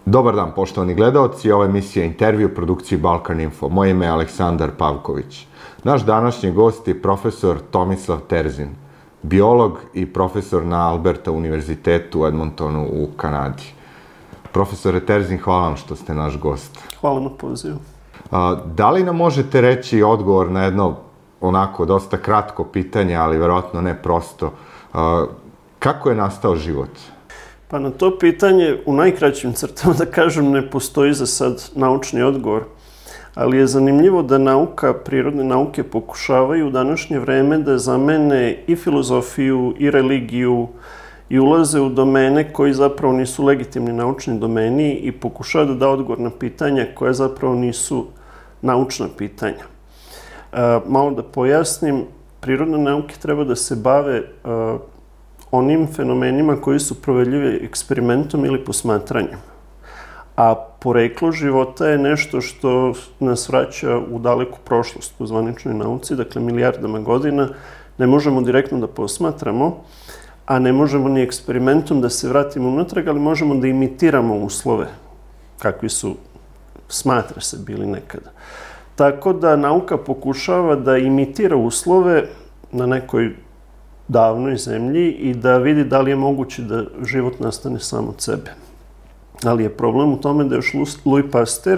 Dobar dan, poštovani gledaoci, ova emisija Intervju u produkciji Balkan Info. Moje ime je Aleksandar Pavković. Naš današnji gost je profesor Tomislav Terzin, biolog i profesor na Alberta univerzitetu u Edmontonu u Kanadi. Profesore Terzin, hvala vam što ste naš gost. Hvala na pozivu. Da li nam možete reći odgovor na jedno onako dosta kratko pitanje, ali verovatno ne prosto, kako je nastao život? Pa na to pitanje, u najkraćim crtama da kažem, ne postoji za sad naučni odgovor. Ali je zanimljivo da prirodne nauke pokušavaju u današnje vreme da zamene i filozofiju i religiju i ulaze u domene koji zapravo nisu legitimni naučni domeni i pokušavaju da da odgovor na pitanja koje zapravo nisu naučna pitanja. Malo da pojasnim, prirodne nauke treba da se bave onim fenomenima koji su provedljivi eksperimentom ili posmatranjem. A poreklo života je nešto što nas vraća u daleku prošlost po zvaničnoj nauci, dakle milijardama godina. Ne možemo direktno da posmatramo, a ne možemo ni eksperimentom da se vratimo unatrag, ali možemo da imitiramo uslove kakvi su, smatra se, bili nekada. Tako da nauka pokušava da imitira uslove na nekoj davnoj zemlji i da vidi da li je moguće da život nastane sam od sebe. Ali je problem u tome da je još Louis Pasteur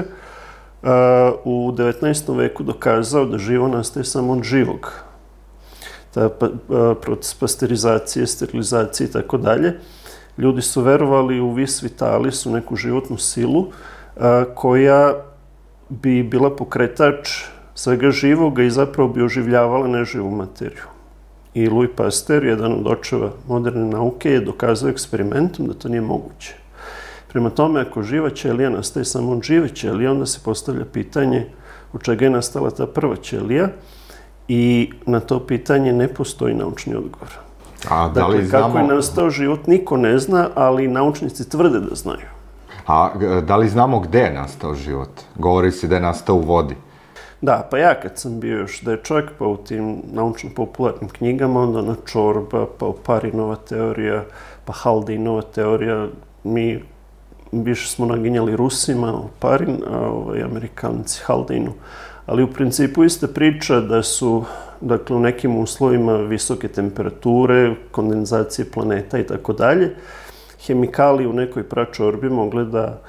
u 19. veku dokazao da živo nastaje samo od živog. Ta proces pasterizacije, sterilizacije i tako dalje. Ljudi su verovali u vis vitalis, u neku životnu silu koja bi bila pokretač svega živoga i zapravo bi oživljavala neživu materiju. I Louis Pasteur, jedan od očeva moderne nauke, je dokazao eksperimentom da to nije moguće. Prema tome, ako živa ćelija nastaje samo od žive ćelije, onda se postavlja pitanje od čega je nastala ta prva ćelija i na to pitanje ne postoji naučni odgovor. Dakle, kako je nastao život, niko ne zna, ali naučnici tvrde da znaju. A da li znamo gde je nastao život? Govori se da je nastao u vodi. Da, pa ja kad sam bio još dečak, pa u tim naučno-popularnim knjigama, onda ona Čorba, pa Oparinova teorija, pa Haldejnova teorija, mi više smo naginjali Rusima, Oparin, a Amerikanci Haldejnu. Ali u principu ista priča da su, dakle, u nekim uslovima visoke temperature, kondenzacije planeta i tako dalje, hemikalije u nekoj pračorbi mogle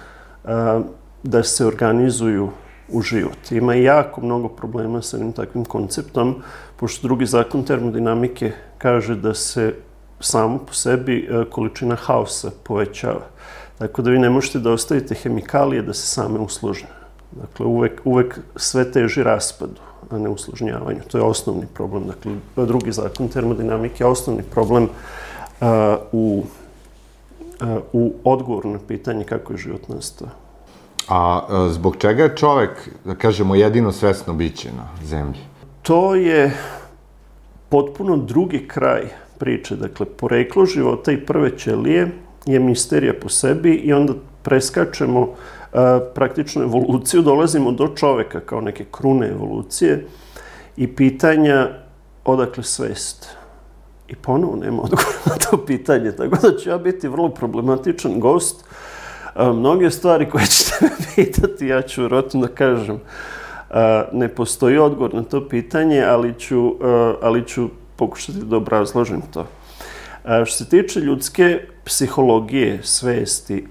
da se organizuju u život. Ima jako mnogo problema sa jednim takvim konceptom, pošto drugi zakon termodinamike kaže da se samo po sebi količina haosa povećava. Tako da vi ne možete da ostavite hemikalije da se same usložne. Dakle, uvek sve teži raspadu, a ne usložnjavanju. To je osnovni problem. Dakle, drugi zakon termodinamike je osnovni problem u odgovoru na pitanje kako je život nastao. A zbog čega je čovek, da kažemo, jedino svesno biće na zemlji? To je potpuno drugi kraj priče. Dakle, poreklo života i prve ćelije je misterija po sebi i onda preskačemo praktično evoluciju, dolazimo do čoveka kao neke krune evolucije i pitanja odakle svest. I ponovo nema odgovora na to pitanje, tako da ću ja biti vrlo problematičan gost. Mnoge stvari koje ćete me pitati, ja ću vjerojatno da kažem, ne postoji odgovor na to pitanje, ali ću pokušati da obrazložim to. Što se tiče ljudske psihologije, svesti,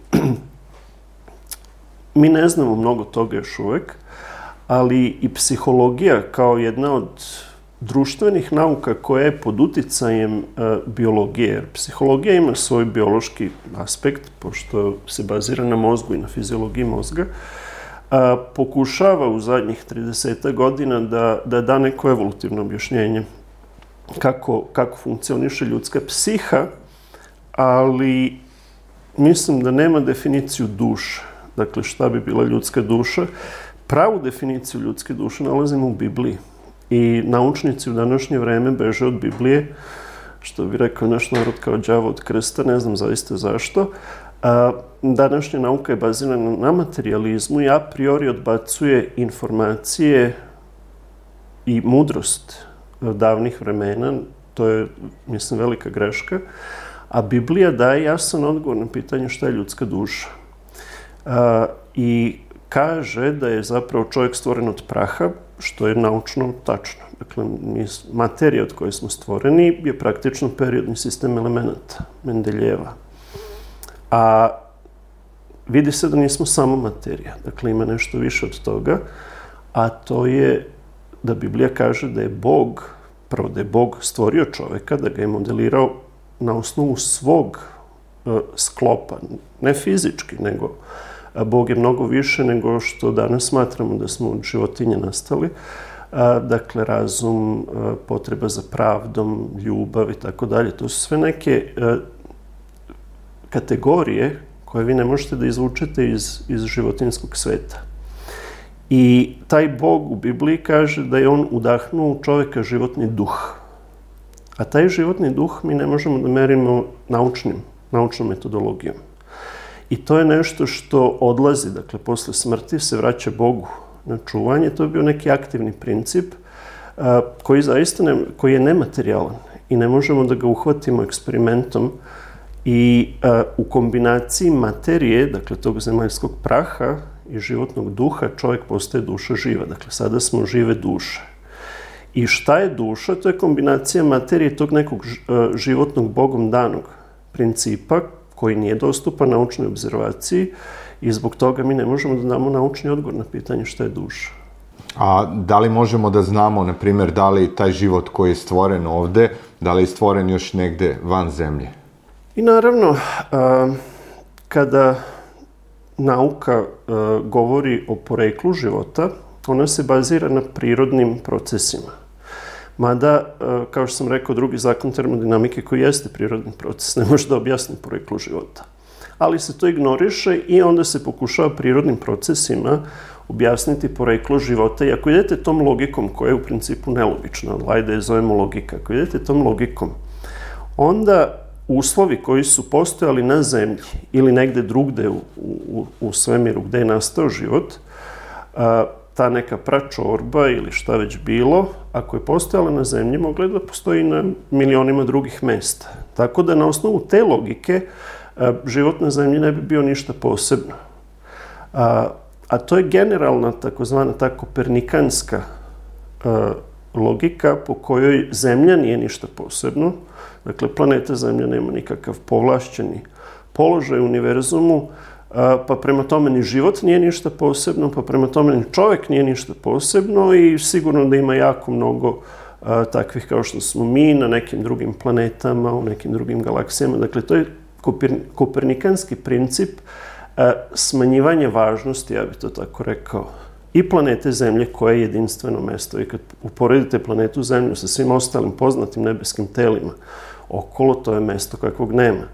mi ne znamo mnogo toga još uvek, ali i psihologija kao jedna od društvenih nauka koja je pod uticajem biologije, jer psihologija ima svoj biološki aspekt, pošto se bazira na mozgu i na fiziologiji mozga, pokušava u zadnjih 30 godina da da neko evolutivno objašnjenje kako funkcioniše ljudska psiha, ali mislim da nema definiciju duše. Dakle, šta bi bila ljudska duša? Pravu definiciju ljudske duše nalazimo u Bibliji. I naučnici u današnje vreme beže od Biblije, što bi rekao naš narod kao đavo od krsta, ne znam zaista zašto. Današnja nauka je bazirana na materijalizmu i a priori odbacuje informacije i mudrost davnih vremena. To je, mislim, velika greška. A Biblija daje jasan odgovor na pitanje šta je ljudska duša. I kaže da je zapravo čovjek stvoren od praha, što je naučno tačno. Dakle, materija od koje smo stvoreni je praktično periodni sistem elemenata, Mendeljeva. A vidi se da nismo samo materija. Dakle, ima nešto više od toga, a to je da Biblija kaže da je Bog, prvo da je Bog stvorio čoveka, da ga je modelirao na osnovu svog sklopa, ne fizički, nego Bog je mnogo više nego što danas smatramo da smo od životinje nastali. Dakle, razum, potreba za pravdom, ljubav i tako dalje. To su sve neke kategorije koje vi ne možete da izvučete iz životinjskog sveta. I taj Bog u Bibliji kaže da je on udahnuo u čoveka životni duh. A taj životni duh mi ne možemo da merimo naučnom metodologijom. I to je nešto što odlazi, dakle, posle smrti se vraća Bogu na čuvanje. To je bio neki aktivni princip koji je nematerijalan i ne možemo da ga uhvatimo eksperimentom. I u kombinaciji materije, dakle, tog zemaljskog praha i životnog duha, čovjek postaje duša živa. Dakle, sada smo žive duše. I šta je duša? To je kombinacija materije tog nekog životnog Bogom danog principa koji nije dostupan naučnoj obzervaciji i zbog toga mi ne možemo da damo naučni odgovor na pitanje šta je duša. A da li možemo da znamo, na primjer, da li taj život koji je stvoren ovde, da li je stvoren još negde van zemlje? I naravno, kada nauka govori o poreklu života, ona se bazira na prirodnim procesima. Mada, kao što sam rekao, drugi zakon termodinamike koji jeste prirodni proces, ne može da objasni poreklo života. Ali se to ignoriše i onda se pokušava prirodnim procesima objasniti poreklo života. I ako idete tom logikom, koja je u principu nelogična, ajde je zovemo logika, ako idete tom logikom, onda uslovi koji su postojali na zemlji ili negde drugde u svemiru gde je nastao život, ta neka pračorba ili šta već bilo, ako je postojala na zemlji, mogla je da postoji na milionima drugih mesta. Tako da na osnovu te logike život na zemlji ne bi bio ništa posebno. A to je generalna, takozvana ta kopernikanska logika po kojoj zemlja nije ništa posebno. Dakle, planeta Zemlja nema nikakav povlašćeni položaj u univerzumu, pa prema tome ni život nije ništa posebno, pa prema tome ni čovjek nije ništa posebno i sigurno da ima jako mnogo takvih kao što smo mi na nekim drugim planetama, u nekim drugim galaksijama. Dakle, to je kopernikanski princip smanjivanja važnosti, ja bih to tako rekao, i planete Zemlje koja je jedinstveno mesto. I kad uporedite planetu Zemlju sa svim ostalim poznatim nebeskim telima okolo, to je mesto kakvog nema.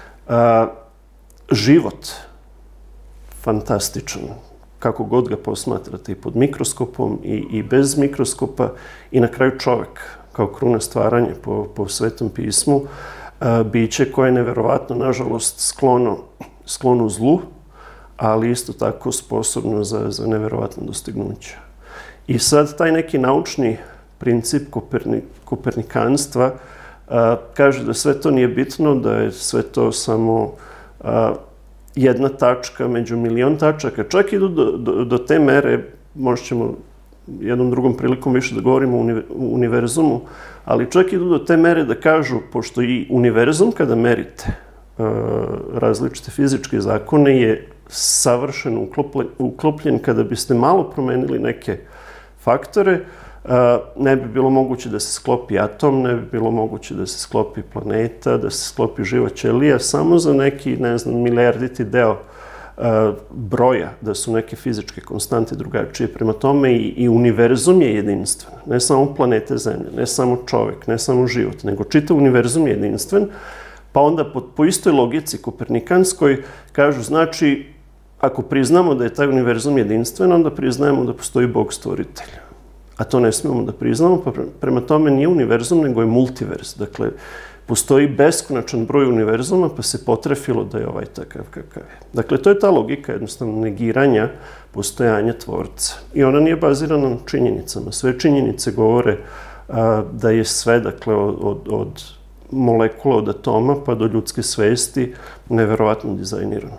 Život, fantastičan, kako god ga posmatrate, i pod mikroskopom i bez mikroskopa, i na kraju čovek, kao kruna stvaranja po Svetom pismu, biće koje je neverovatno, nažalost, sklono zlu, ali isto tako sposobno za neverovatno dostignuće. I sad taj neki naučni princip kopernikanstva kaže da sve to nije bitno, da je sve to samo jedna tačka među milion tačaka. Čak idu do te mere, možda ćemo jednom drugom prilikom više da govorimo o univerzumu, ali čak idu do te mere da kažu, pošto i univerzum kada merite različite fizičke zakone je savršeno uklopljen, kada biste malo promenili neke faktore, ne bi bilo moguće da se sklopi atom, ne bi bilo moguće da se sklopi planeta, da se sklopi živa ćelija, samo za neki, ne znam, milijarditi deo broja, da su neke fizičke konstante drugačije. Prema tome i univerzum je jedinstven. Ne samo planete Zemlje, ne samo čovek, ne samo život, nego čitav univerzum je jedinstven. Pa onda po istoj logici kopernikanskoj kažu, znači, ako priznamo da je taj univerzum jedinstven, onda priznajemo da postoji Bog stvoritelj. A to ne smijemo da priznamo, pa prema tome nije univerzum, nego je multiverz. Dakle, postoji beskonačan broj univerzuma, pa se potrefilo da je ovaj takav kakav je. Dakle, to je ta logika jednostavno negiranja postojanja tvorca. I ona nije bazirana na činjenicama. Sve činjenice govore da je sve, dakle, od molekula, od atoma pa do ljudske svesti neverovatno dizajnirano.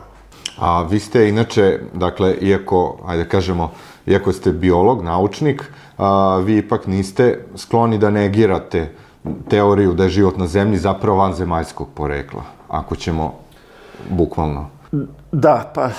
A vi ste inače, dakle, iako ste biolog, naučnik, vi ipak niste skloni da negirate teoriju da je život na zemlji zapravo vanzemaljskog porekla, ako ćemo bukvalno. Da, pa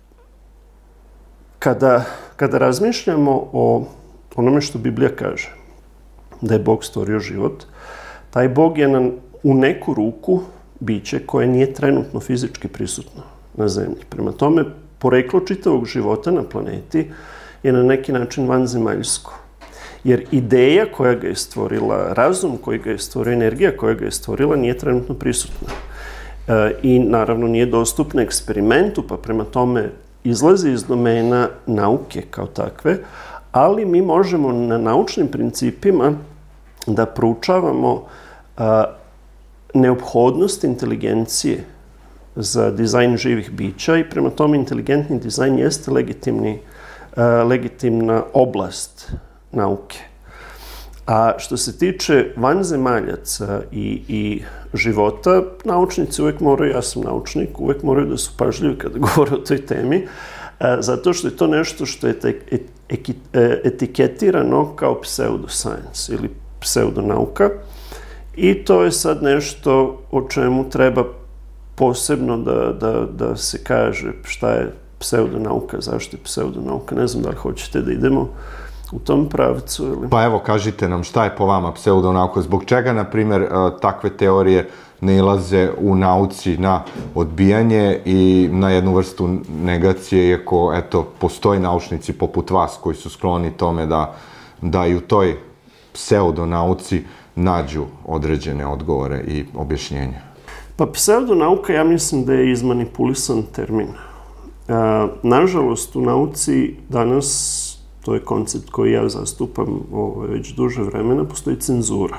kada razmišljamo o onome što Biblija kaže, da je Bog stvorio život, taj Bog je u neku ruku biće koje nije trenutno fizički prisutno na zemlji. Prema tome, poreklo čitavog života na planeti je na neki način vanzemaljsko. Jer ideja koja ga je stvorila, razum koji ga je stvorio, energija koja ga je stvorila nije trenutno prisutna. I naravno nije dostupna eksperimentu, pa prema tome izlazi iz domena nauke kao takve, ali mi možemo na naučnim principima da proučavamo neophodnost inteligencije za dizajn živih bića i prema tome inteligentni dizajn jeste legitimna oblast nauke. A što se tiče vanzemaljaca i života, naučnici uvek moraju, ja sam naučnik, uvek moraju da su pažljivi kada govore o toj temi, zato što je to nešto što je etiketirano kao pseudoscience ili pseudonauka i to je sad nešto o čemu treba posebno da se kaže šta je pseudonauka, zašto je pseudonauka. Ne znam da li hoćete da idemo u tom pravcu ili... Pa evo, kažite nam šta je po vama pseudonauka, zbog čega, na primjer, takve teorije nailaze u nauci na odbijanje i na jednu vrstu negacije, iako, eto, postoji naučnici poput vas koji su skloni tome da i u toj pseudonauci nađu određene odgovore i objašnjenja. Pa pseudonauka, ja mislim da je izmanipulisan termin. Nažalost, u nauci danas, to je koncept koji ja zastupam već duže vremena, postoji cenzura.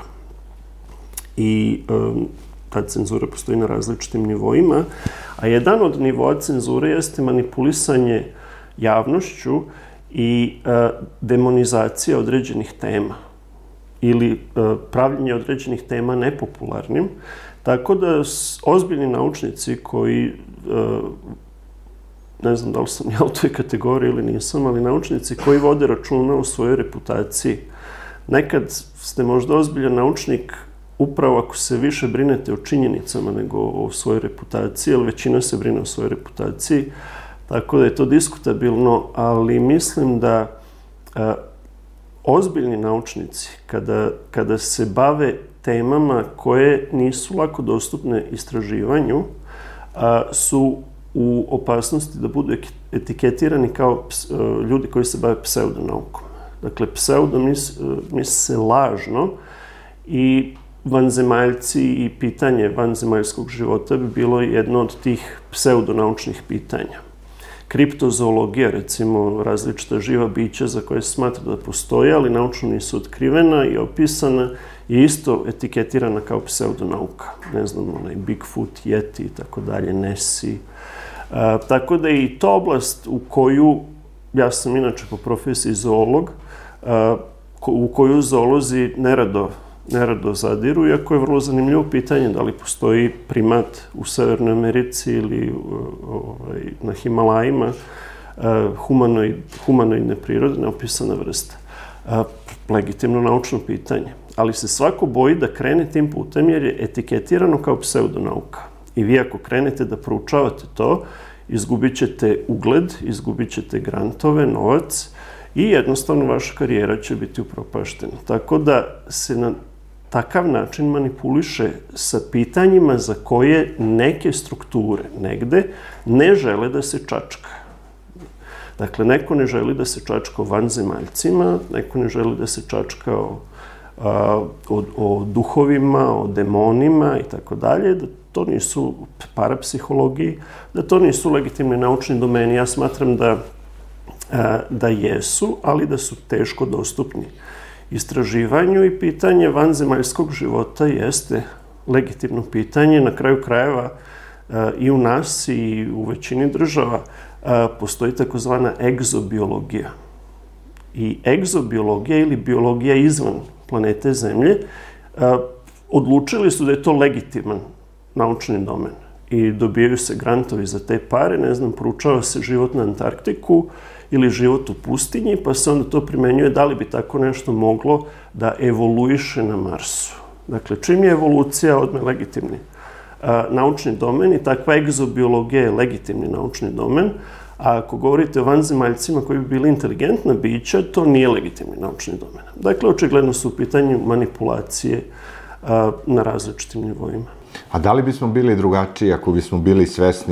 I ta cenzura postoji na različitim nivoima, a jedan od nivoa cenzure jeste manipulisanje javnošću i demonizacija određenih tema ili pravljenje određenih tema nepopularnim, tako da ozbiljni naučnici koji, ne znam da li sam ja u toj kategoriji ili nisam, ali naučnici koji vode računa o svojoj reputaciji. Nekad ste možda ozbiljan naučnik upravo ako se više brinete o činjenicama nego o svojoj reputaciji, jer većina se brine o svojoj reputaciji, tako da je to diskutabilno, ali mislim da ozbiljni naučnici, kada se bave temama koje nisu lako dostupne istraživanju, su u opasnosti da budu etiketirani kao ljudi koji se bave pseudonaukom. Dakle, pseudo misli se lažno i vanzemaljci i pitanje vanzemaljskog života bi bilo jedno od tih pseudonaučnih pitanja. Kriptozoologija, recimo, različita živa bića za koje se smatra da postoje, ali naučno nisu otkrivena i opisana, je isto etiketirana kao pseudonauka. Ne znam, onaj Bigfoot, Yeti i tako dalje, Nessie. Tako da je i to oblast u koju, ja sam inače po profesiji zoolog, u koju zoolozi nerado zadiru, iako je vrlo zanimljivo pitanje da li postoji primat u Severnoj Americi ili na Himalajima, humanoidne prirode, neopisana vrsta. Legitimno naučno pitanje. Ali se svako boji da krene tim putem jer je etiketirano kao pseudonauka. I vi ako krenete da proučavate to, izgubit ćete ugled, izgubit ćete grantove, novac i jednostavno vaša karijera će biti upropaštena. Tako da se na takav način manipuliše sa pitanjima za koje neke strukture negde ne žele da se čačka. Dakle, neko ne želi da se čačka o vanzemaljcima, neko ne želi da se čačka o duhovima, o demonima i tako dalje, da to nisu parapsihologiji, da to nisu legitimni naučni domeni. Ja smatram da jesu, ali da su teško dostupni istraživanju i pitanje vanzemaljskog života jeste legitimno pitanje. Na kraju krajeva i u nas i u većini država postoji takozvana egzobiologija. I egzobiologija ili biologija izvan planete Zemlje odlučili su da je to legitiman naučni domen. i dobijaju se grantovi za te pare, ne znam, proučava se život na Antarktiku ili život u pustinji, pa se onda to primenjuje da li bi tako nešto moglo da evoluiše na Marsu. Dakle, čim je evolucija odmah legitimni naučni domen i takva egzobiologija je legitimni naučni domen, a ako govorite o vanzemaljcima koji bi bili inteligentna bića, to nije legitimni naučni domen. Dakle, očigledno su u pitanju manipulacije na različitim nivoima. A da li bismo bili drugačiji ako bismo bili svesni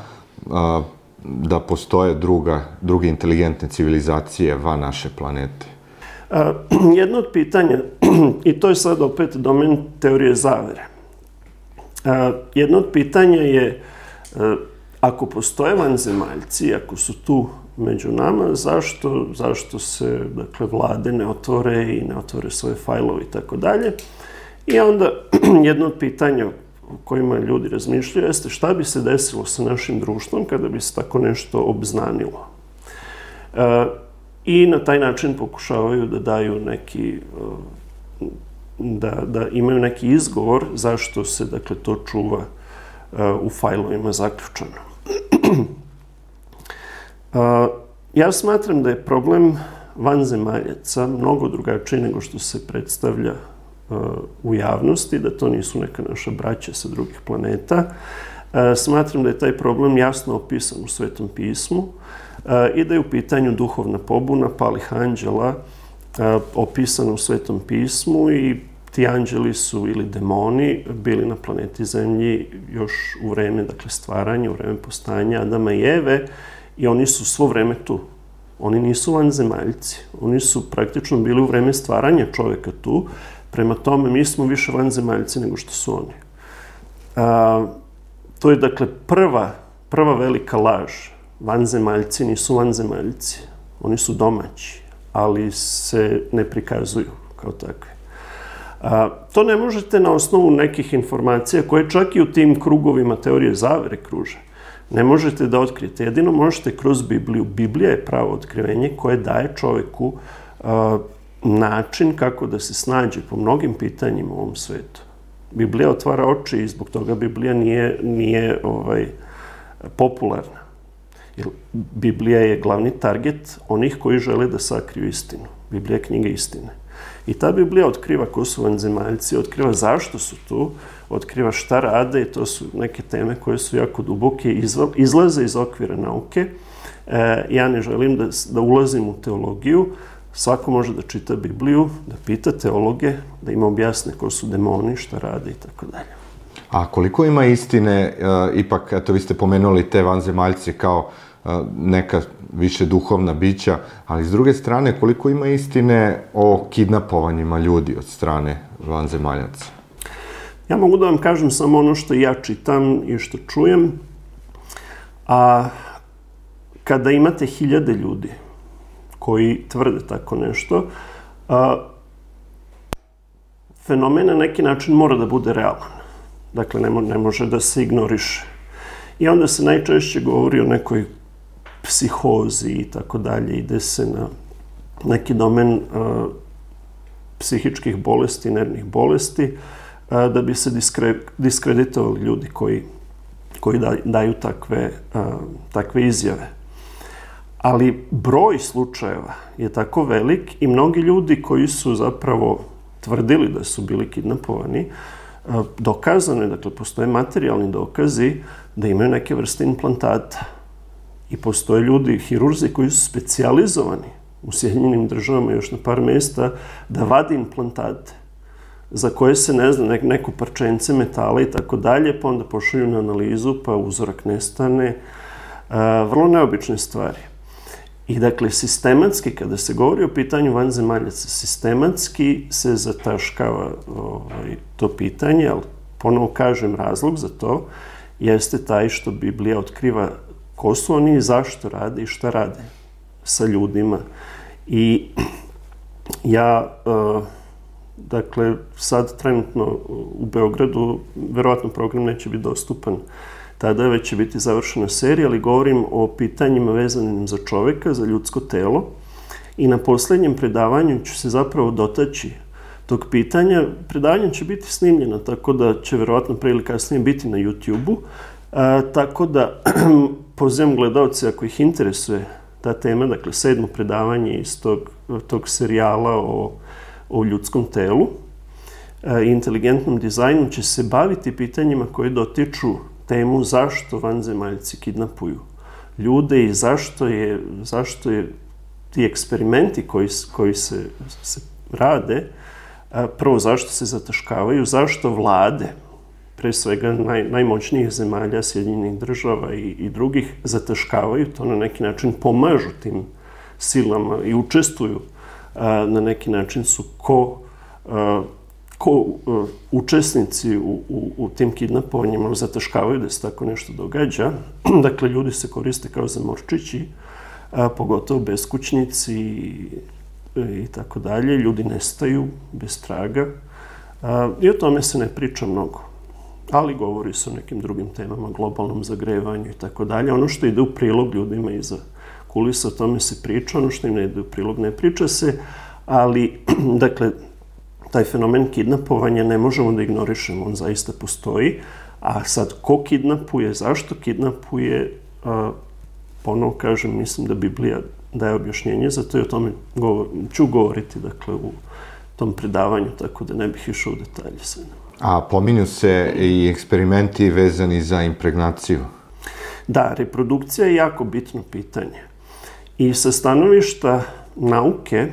da postoje druge inteligentne civilizacije van naše planete? Jedno od pitanja, i to je sad opet domen teorije zavere, jedno od pitanja je, ako postoje vanzemaljci, ako su tu među nama, zašto se, dakle, vlade ne otvore i ne otvore svoje fajlove i tako dalje. I onda jedno od pitanja o kojima ljudi razmišljaju jeste šta bi se desilo sa našim društvom kada bi se tako nešto obznanilo. I na taj način pokušavaju da daju neki, da imaju neki izgovor zašto se, dakle, to čuva u fajlovima zaključano. Ja smatram da je problem vanzemaljaca mnogo drugačiji nego što se predstavlja u javnosti, da to nisu neka naša braća sa drugih planeta. Smatram da je taj problem jasno opisan u Svetom pismu i da je u pitanju duhovna pobuna palih anđela opisana u Svetom pismu i ti anđeli su, ili demoni, bili na planeti Zemlji još u vreme, dakle, stvaranja, u vreme postojanja Adama i Eve, i oni su svo vreme tu. Oni nisu vanzemaljci. Oni su praktično bili u vreme stvaranja čoveka tu. Prema tome, mi smo više vanzemaljci nego što su oni. To je, dakle, prva velika laž. Vanzemaljci nisu vanzemaljci. Oni su domaći, ali se ne prikazuju kao takve. To ne možete na osnovu nekih informacija koje čak i u tim krugovima teorije zavere kruže. Ne možete da otkrijete. Jedino možete kroz Bibliju. Biblija je pravo otkrivenje koje daje čoveku način kako da se snađe po mnogim pitanjima u ovom svetu. Biblija otvara oči i zbog toga Biblija nije popularna. Jer Biblija je glavni target onih koji žele da sakriju istinu. Biblija je knjiga istine. I ta Biblija otkriva ko su vanzemaljci, otkriva zašto su tu, otkriva šta rade i to su neke teme koje su jako duboke, izlaze iz okvira nauke. Ja ne želim da ulazim u teologiju. Svako može da čita Bibliju, da pita teologe, da im objasne ko su demoni, šta rade i tako dalje. A koliko ima istine, ipak, eto, vi ste pomenuli te vanzemaljce kao neka više duhovna bića, ali s druge strane, koliko ima istine o kidnapovanjima ljudi od strane vanzemaljaca? Ja mogu da vam kažem samo ono što ja čitam i što čujem, a kada imate hiljade ljudi koji tvrde tako nešto, fenomen na neki način mora da bude realan. Dakle, ne može da se ignoriše. I onda se najčešće govori o nekoj psihozi i tako dalje. Ide se na neki domen psihičkih bolesti, nervnih bolesti, da bi se diskreditovali ljudi koji daju takve izjave. Ali broj slučajeva je tako velik i mnogi ljudi koji su zapravo tvrdili da su bili kidnapovani, dokazano je, dakle, postoje materijalni dokazi da imaju neke vrste implantata. I postoje ljudi, hirurzi, koji su specijalizovani u Sjedinjenim Državama još na par mesta da vadi implantate za koje se, ne znam, neko parčence metala i tako dalje, pa onda pošalju na analizu, pa uzorak nestane. Vrlo neobične stvari. I, dakle, sistematski, kada se govori o pitanju vanzemaljaca, sistematski se zataškava to pitanje, ali ponovo kažem, razlog za to jeste taj što Biblija otkriva ko su oni i zašto rade i šta rade sa ljudima. I ja, dakle, sad trenutno u Beogradu, verovatno program neće biti dostupan tada, već će biti završena serija, ali govorim o pitanjima vezanim za čoveka, za ljudsko telo. I na poslednjem predavanju ću se zapravo dotaći tog pitanja. Predavanje će biti snimljeno, tako da će verovatno pre ili kasnije biti na YouTube-u. Tako da pozivam gledalce, ako ih interesuje ta tema, dakle 7. predavanje iz tog serijala o ljudskom telu i inteligentnom dizajnu će se baviti pitanjima koje dotiču temu zašto vanzemaljci kidnapuju ljude i zašto je ti eksperimenti koji se rade, prvo zašto se zataškavaju, zašto vlade, pre svega najmoćnijih zemalja, Sjedinjenih država i drugih, zataškavaju to, na neki način pomažu tim silama i učestvuju, na neki način su učesnici u tim kidnapovanjima, zataškavaju da se tako nešto događa. Dakle, ljudi se koriste kao zamorčići, pogotovo beskućnici i tako dalje. Ljudi nestaju bez traga i o tome se ne priča mnogo. Ali govori se o nekim drugim temama, globalnom zagrevanju i tako dalje. Ono što ide u prilog ljudima iza kulisa, o tome se priča, ono što im ne ide u prilog ne priča se, ali, dakle, taj fenomen kidnapovanja ne možemo da ignorišemo, on zaista postoji, a sad ko kidnapuje, zašto kidnapuje, ponovo kažem, mislim da Biblija daje objašnjenje, zato i o tome ću govoriti, dakle, u tom predavanju, tako da ne bih išao u detalje sve. A pominju se i eksperimenti vezani za impregnaciju. Da, reprodukcija je jako bitno pitanje. I sa stanovišta nauke,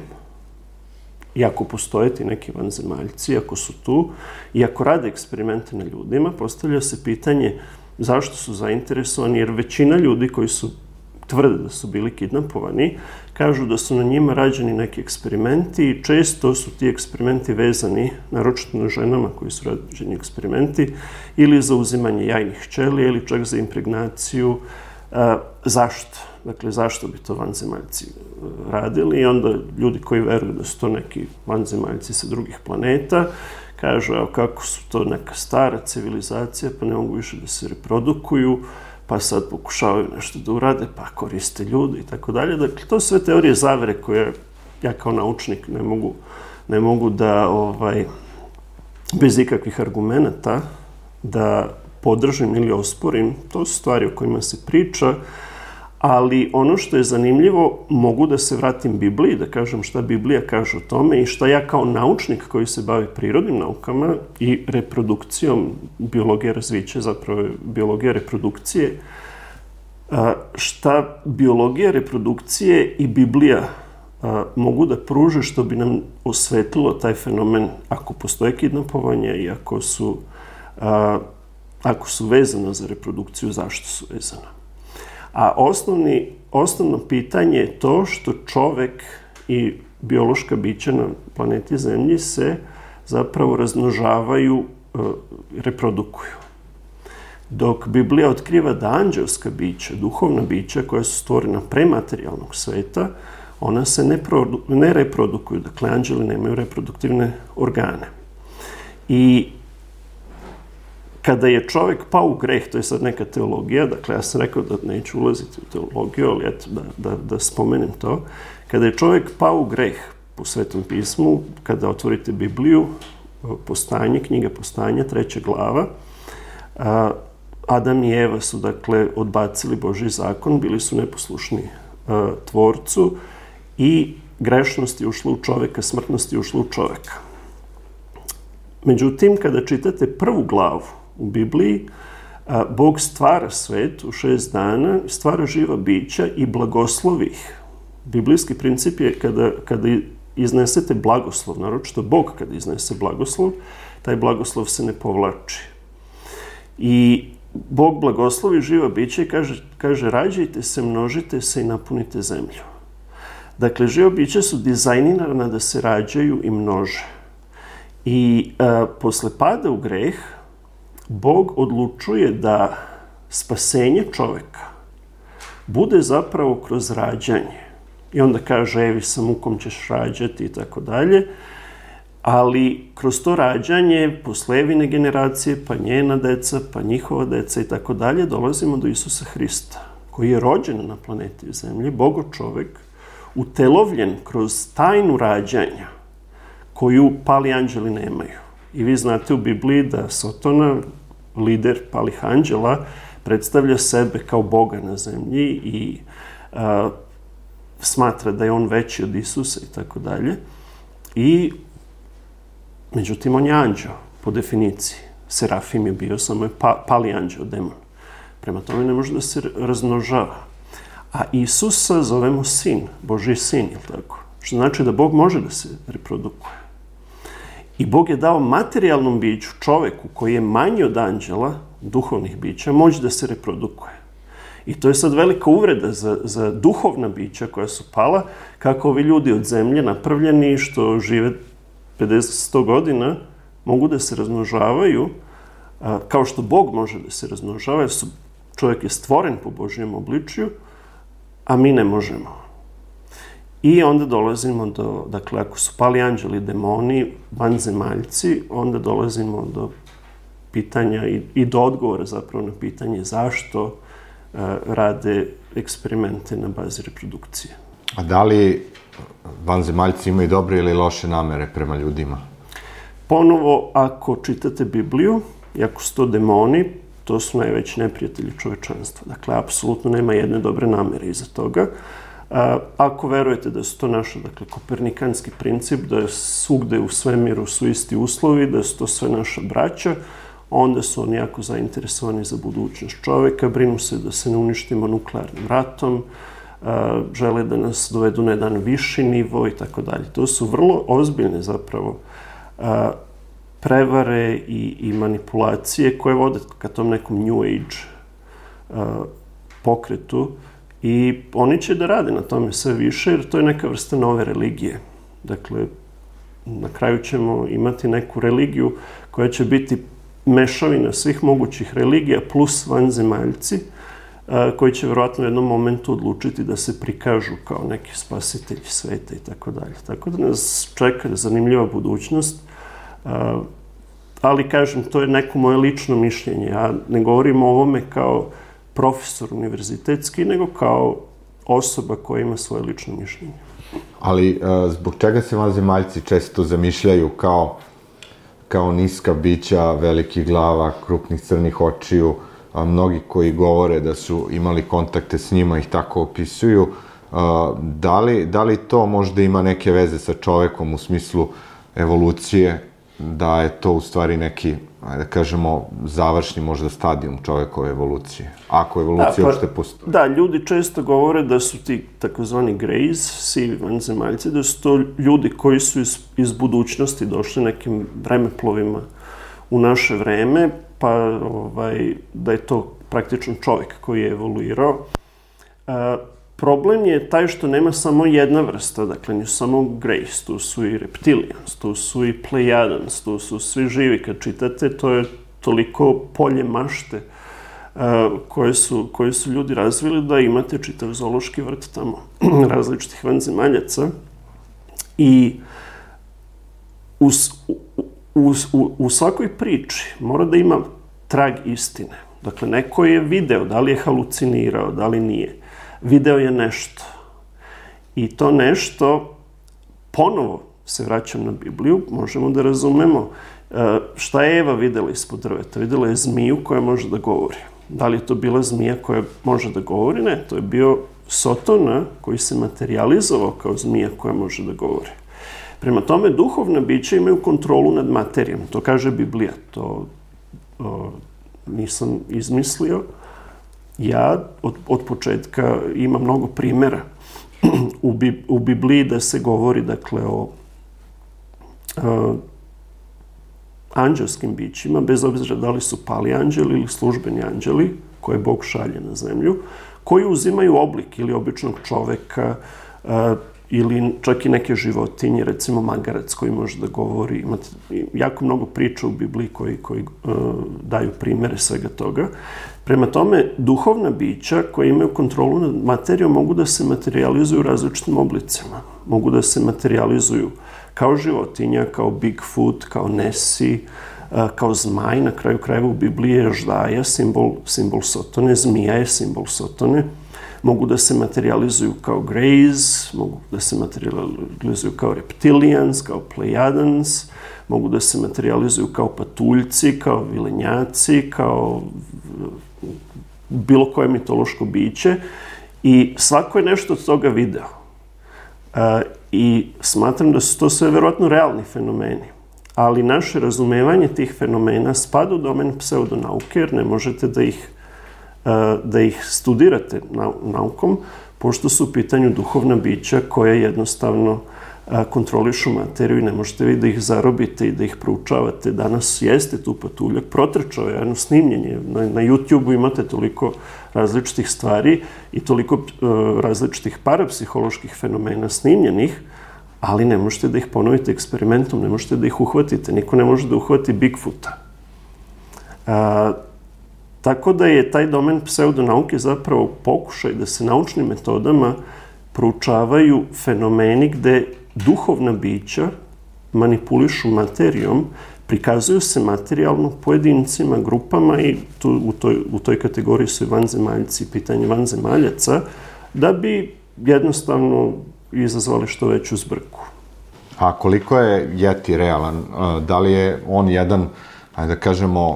i ako postoje ti neki vanzemaljci, ako su tu, i ako rade eksperimente na ljudima, postavlja se pitanje zašto su zainteresovani, jer većina ljudi koji tvrde da su bili kidnapovani, kažu da su na njima rađeni neki eksperimenti i često su ti eksperimenti vezani, naročito na ženama koji su rađeni eksperimenti, ili za uzimanje jajnih ćelija ili čak za impregnaciju. Zašto? Dakle, zašto bi to vanzemaljci radili? I onda ljudi koji veruju da su to neki vanzemaljci sa drugih planeta, kažu, evo kako su to neka stara civilizacija, pa ne mogu više da se reprodukuju, pa sad pokušavaju nešto da urade, pa koriste ljude i tako dalje. Dakle, to su sve teorije zavere koje ja kao naučnik ne mogu da, bez ikakvih argumenata, da podržim ili osporim. To su stvari o kojima se priča, ali ono što je zanimljivo, mogu da se vratim Bibliji, da kažem šta Biblija kaže o tome i šta ja kao naučnik koji se bavi prirodnim naukama i reprodukcijom, biologija razvića, zapravo je biologija reprodukcije, šta biologija reprodukcije i Biblija mogu da pruže što bi nam osvetlilo taj fenomen ako postoje kidnapovanja i ako su vezana za reprodukciju, zašto su vezana. A osnovno pitanje je to što čovek i biološka bića na planeti Zemlji se zapravo razmnožavaju, reprodukuju. Dok Biblija otkriva da anđelska bića, duhovna bića koja su stvorena pre materijalnog sveta, ona se ne reprodukuju. Dakle, anđeli nemaju reproduktivne organe. I kada je čovek pao u greh, to je sad neka teologija, dakle ja sam rekao da neću ulaziti u teologiju, ali eto da spomenem to. Kada je čovek pao u greh po Svetom pismu, kada otvorite Bibliju, knjiga Postanja, 3. glava, Adam i Eva su, dakle, odbacili Božji zakon, bili su neposlušni Tvorcu i grešnost je ušla u čoveka, smrtnost je ušla u čoveka. Međutim, kada čitate 1. glavu u Bibliji, Bog stvara svet u 6 dana, stvara živa bića i blagoslovi ih. Biblijski princip je kada iznesete blagoslov, naročito Bog kada iznese blagoslov, taj blagoslov se ne povlači. I Bog blagoslovi živa bića i kaže rađajte se, množite se i napunite zemlju. Dakle, živa bića su dizajnirana da se rađaju i množe. I posle pada u greh, Bog odlučuje da spasenje čoveka bude zapravo kroz rađanje. I onda kaže, evi sa mukom ćeš rađati i tako dalje. Ali kroz to rađanje, posle Evine generacije, pa njena deca, pa njihova deca i tako dalje, dolazimo do Isusa Hrista, koji je rođen na planeti Zemlji, Bogo čovek, utelovljen kroz tajnu rađanja, koju pali anđeli nemaju. I vi znate u Bibliji da Sotona, lider palih anđela, predstavlja sebe kao Boga na zemlji i smatra da je on veći od Isusa i tako dalje. I, međutim, on je anđeo, po definiciji. Serafim je bio, samo je pali anđeo, demon. Prema tome ne može da se razmnožava. A Isusa zovemo sin, Božji sin, ili tako? Što znači da Bog može da se reprodukuje. I Bog je dao materijalnom biću, čoveku koji je manji od anđela, duhovnih bića, moć da se reprodukuje. I to je sad velika uvreda za duhovna bića koja su pala, kako ovi ljudi od zemlje napravljeni što žive 50-100 godina, mogu da se razmnožavaju, kao što Bog može da se razmnožava, jer čovjek je stvoren po Božjem obličju, a mi ne možemo. I onda dolazimo do, dakle, ako su pali anđeli, demoni, vanzemaljci, onda dolazimo do pitanja i do odgovora zapravo na pitanje zašto rade eksperimente na bazi reprodukcije. A da li vanzemaljci imaju dobre ili loše namere prema ljudima? Ponovo, ako čitate Bibliju, i ako su to demoni, to su najveći neprijatelji čovečanstva. Dakle, apsolutno nema jedne dobre namere iza toga. Ako verujete da su to naš, dakle, kopernikanski princip, da je svugde u svemiru su isti uslovi, da su to sve naša braća, onda su oni jako zainteresovani za budućnost čoveka, brinu se da se ne uništimo nuklearnim ratom, žele da nas dovedu na jedan viši nivo i tako dalje. To su vrlo ozbiljne zapravo prevare i manipulacije koje vode ka tom nekom New Age pokretu i oni će da rade na tome sve više jer to je neka vrsta nove religije. Dakle, na kraju ćemo imati neku religiju koja će biti mešavina svih mogućih religija plus vanzemaljci koji će vjerojatno u jednom momentu odlučiti da se prikažu kao neki spasitelji sveta i tako dalje. Tako da nas čeka zanimljiva budućnost, ali kažem, to je neko moje lično mišljenje. Ja ne govorim o ovome kao profesor univerzitetski, nego kao osoba koja ima svoje lično mišljenje. Ali zbog čega se vanzemaljci često zamišljaju kao niska bića, velikih glava, krupnih crnih očiju, mnogi koji govore da su imali kontakte s njima ih tako opisuju. Da li to možda ima neke veze sa čovekom u smislu evolucije, da je to u stvari neki, da kažemo, završni možda stadijum čovekove evolucije, ako evolucija uopšte postoji? Da, ljudi često govore da su ti takozvani greys, sivi vanzemaljci, da su to ljudi koji su iz budućnosti došli nekim vremeplovima u naše vreme, pa da je to praktično čovjek koji je evoluirao. Problem je taj što nema samo jedna vrsta, dakle nisu samo Greys, tu su i Reptilians, tu su i Plejadans, tu su svi živi. Kad čitate, to je toliko polje mašte koje su ljudi razvili da imate čitav zoološki vrt tamo različitih vanzemaljaca. I u svakoj priči mora da ima trag istine. Dakle, neko je video, da li je halucinirao, da li nije. Video je nešto. I to nešto, ponovo se vraćam na Bibliju, možemo da razumemo šta je Eva videla ispod drveta. Videla je zmiju koja može da govori. Da li je to bila zmija koja može da govori? Ne, to je bio Sotona koji se materializovao kao zmija koja može da govori. Prema tome, duhovna bića imaju kontrolu nad materijom. To kaže Biblija. To nisam izmislio. Ja od početka imam mnogo primjera u Bibliji da se govori, dakle, o anđelskim bićima, bez obzira da li su pali anđeli ili službeni anđeli, koje Bog šalje na zemlju, koji uzimaju oblik ili običnog čoveka ili čak i neke životinje, recimo magarac koji može da govori. Imate jako mnogo priča u Bibliji koji daju primjere svega toga. Prema tome, duhovna bića koja imaju kontrolu nad materijom mogu da se materializuju u različitim oblicima. Mogu da se materializuju kao životinja, kao Bigfoot, kao Nessie, kao zmaj. Na kraju krajeva u Bibliji je ždaja, simbol Sotone, zmija je simbol Sotone. Mogu da se materializuju kao Greys, mogu da se materializuju kao Reptilians, kao Plejadans, mogu da se materializuju kao patuljci, kao vilenjaci, kao bilo koje mitološko biće i svako je nešto od toga video. I smatram da su to sve verovatno realni fenomeni. Ali naše razumevanje tih fenomena spada u domen pseudonauke, jer ne možete da ih studirate naukom, pošto su u pitanju duhovna bića koja jednostavno kontrolišu materiju i ne možete vi da ih zarobite i da ih proučavate. Danas jeste tu patuljak, protrčao je jedno snimljenje. Na YouTube-u imate toliko različitih stvari i toliko različitih parapsiholoških fenomena snimljenih, ali ne možete da ih ponovite eksperimentom, ne možete da ih uhvatite. Niko ne može da uhvati Bigfoota. Tako da je taj domen pseudonauke zapravo pokušaj da se naučnim metodama proučavaju fenomeni gde duhovna bića manipulišu materijom, prikazuju se materijalno pojedincima, grupama i u toj kategoriji su i vanzemaljci, pitanje vanzemaljaca, da bi jednostavno izazvali što veću zbrku. A koliko je Yeti realan? Da li je on jedan, ajde da kažemo,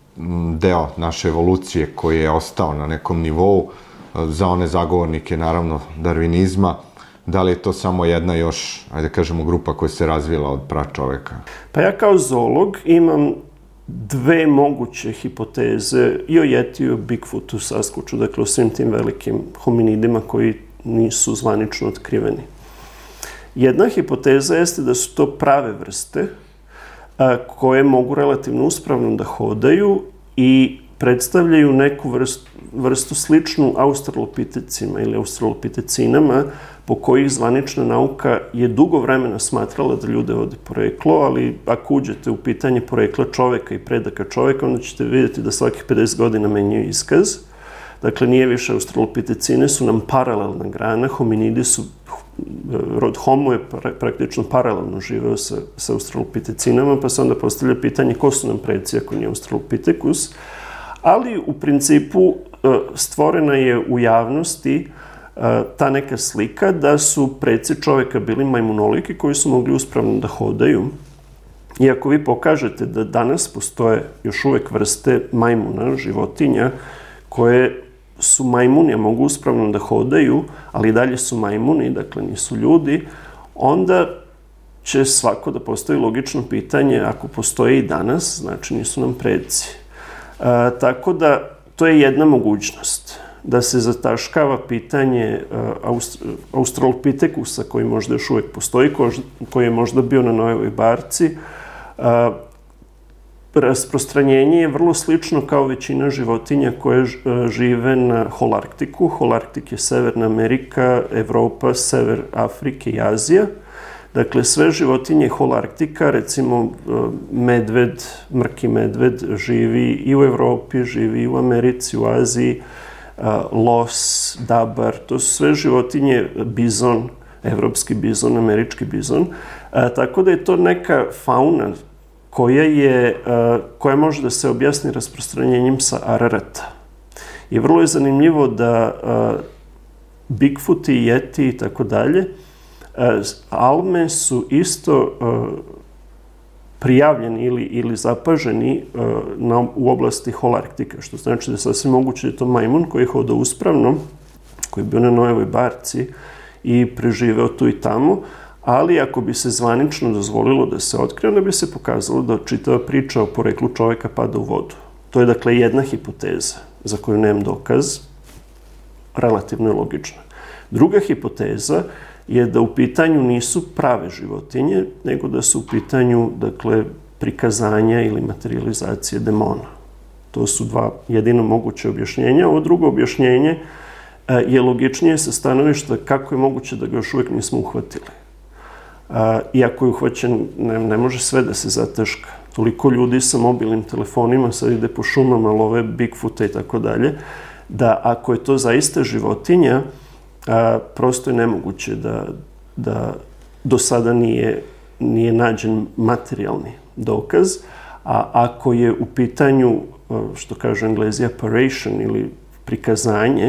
deo naše evolucije koji je ostao na nekom nivou za one zagovornike, naravno, darvinizma? Da li je to samo jedna još, ajde da kažemo, grupa koja se razvila od pračoveka? Pa ja kao zoolog imam dve moguće hipoteze i o Yeti i o Bigfootu, Sasquatchu, dakle o svim tim velikim hominidima koji nisu zvanično otkriveni. Jedna hipoteza jeste da su to prave vrste koje mogu relativno uspravno da hodaju i predstavljaju neku vrstu sličnu australopitecima ili australopicecinama, po kojih zvanična nauka je dugo vremena smatrala da ljude vode poreklo, ali ako uđete u pitanje porekla čoveka i predaka čoveka, onda ćete vidjeti da svakih 50 godina menjaju iskaz. Dakle, nije više australopitecine, su nam paralelna grana, hominidi su, rod Homo je praktično paralelno živeo sa australopitecinama, pa se onda postavlja pitanje ko su nam preci ako nije australopithecus. Ali u principu stvorena je u javnosti ta neka slika da su preci čoveka bili majmunoliki koji su mogli uspravno da hodaju. I ako vi pokažete da danas postoje još uvek vrste majmuna, životinja, koje su majmuni, a mogu uspravno da hodaju, ali i dalje su majmuni, dakle nisu ljudi, onda će svako da postavi logično pitanje, ako postoje i danas, znači nisu nam preci. Tako da, to je jedna mogućnost, da se zataškava pitanje australopithekusa, koji možda još uvek postoji, koji je možda bio na Noevoj barci. Rasprostranjenje je vrlo slično kao većina životinja koje žive na Holarktiku. Holarktik je Severna Amerika, Evropa, Sever Afrike i Azija. Dakle, sve životinje Holarktika, recimo medved, mrki medved, živi i u Evropi, živi i u Americi, u Aziji, los, dabar, to su sve životinje, bizon, evropski bizon, američki bizon. Tako da je to neka fauna koja može da se objasni rasprostranjenjem sa Ararata. I vrlo je zanimljivo da Bigfoot i Yeti i tako dalje, alme su isto prijavljeni ili zapaženi u oblasti Holarktika, što znači da je sasvim moguće da je to majmun koji je hodao uspravno, koji je bio na Noevoj barci i preživeo tu i tamo, ali ako bi se zvanično dozvolilo da se otkrije, onda bi se pokazalo da čitava priča o poreklu čoveka pada u vodu. To je dakle jedna hipoteza za koju nemam dokaz, relativno je logična. Druga hipoteza je da u pitanju nisu prave životinje, nego da su u pitanju, dakle, prikazanja ili materializacije demona. To su dva jedino moguće objašnjenja. Ovo drugo objašnjenje je logičnije sa stanovišta kako je moguće da ga još uvek nismo uhvatili. Iako je uhvaćen, ne može sve da se zataška. Toliko ljudi sa mobilnim telefonima sad ide po šumama, love Bigfoota i tako dalje, da ako je to zaista životinja, prosto je nemoguće da do sada nije nađen materijalni dokaz, a ako je u pitanju, što kažu Englezi, apparition ili prikazanje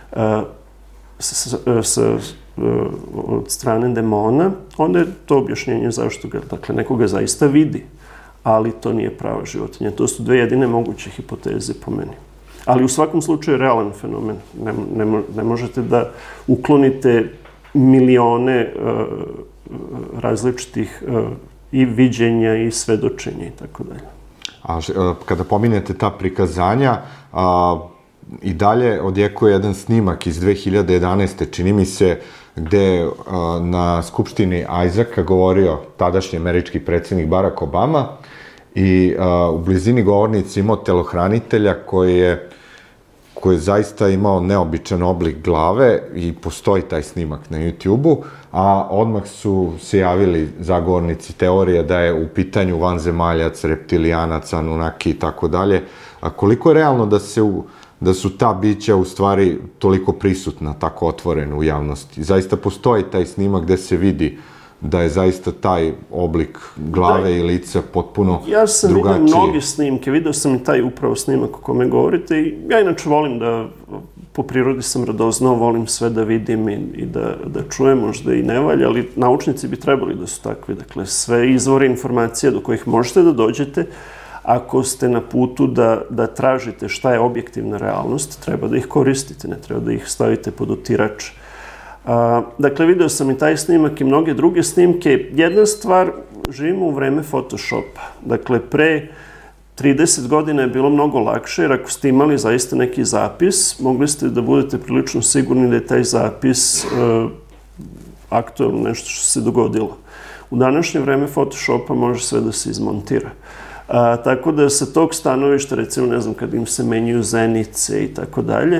od strane demona, onda je to objašnjenje zašto ga, dakle, nekoga zaista vidi, ali to nije prava životinja. To su dve jedine moguće hipoteze po meni. Ali u svakom slučaju je realan fenomen. Ne možete da uklonite milione različitih i viđenja i svedočenja i tako dalje. A kada pominjete ta prikazanja, i dalje odjekuje jedan snimak iz 2011. čini mi se, gde je na skupštini Isaaca govorio tadašnji američki predsjednik Barack Obama i u blizini govornici imao telohranitelja koji je zaista imao neobičan oblik glave i postoji taj snimak na YouTube-u, a odmah su se javili zagovornici teorije da je u pitanju vanzemaljac, reptilijanac, Anunnaki i tako dalje. A koliko je realno da su ta bića u stvari toliko prisutna, tako otvorena u javnosti? Zaista postoji taj snimak gde se vidi da je zaista taj oblik glave i lica potpuno drugačiji. Ja sam vidio mnoge snimke, vidio sam i taj upravo snimak o kome govorite i ja inače volim da, po prirodi sam radoznao, volim sve da vidim i da čujem, možda i ne valja, ali naučnici bi trebali da su takvi. Dakle, sve izvore informacija do kojih možete da dođete, ako ste na putu da tražite šta je objektivna realnost, treba da ih koristite, ne treba da ih stavite pod otirač. Dakle, video sam i taj snimak i mnoge druge snimke. Jedna stvar, živimo u vreme Photoshopa. Dakle, pre 30 godina je bilo mnogo lakše, jer ako ste imali zaista neki zapis, mogli ste da budete prilično sigurni da je taj zapis aktuelno nešto što se dogodilo. U današnje vreme Photoshopa može sve da se izmontira. Tako da sa tog stanovišta, recimo, ne znam, kad im se menjaju zenice i tako dalje,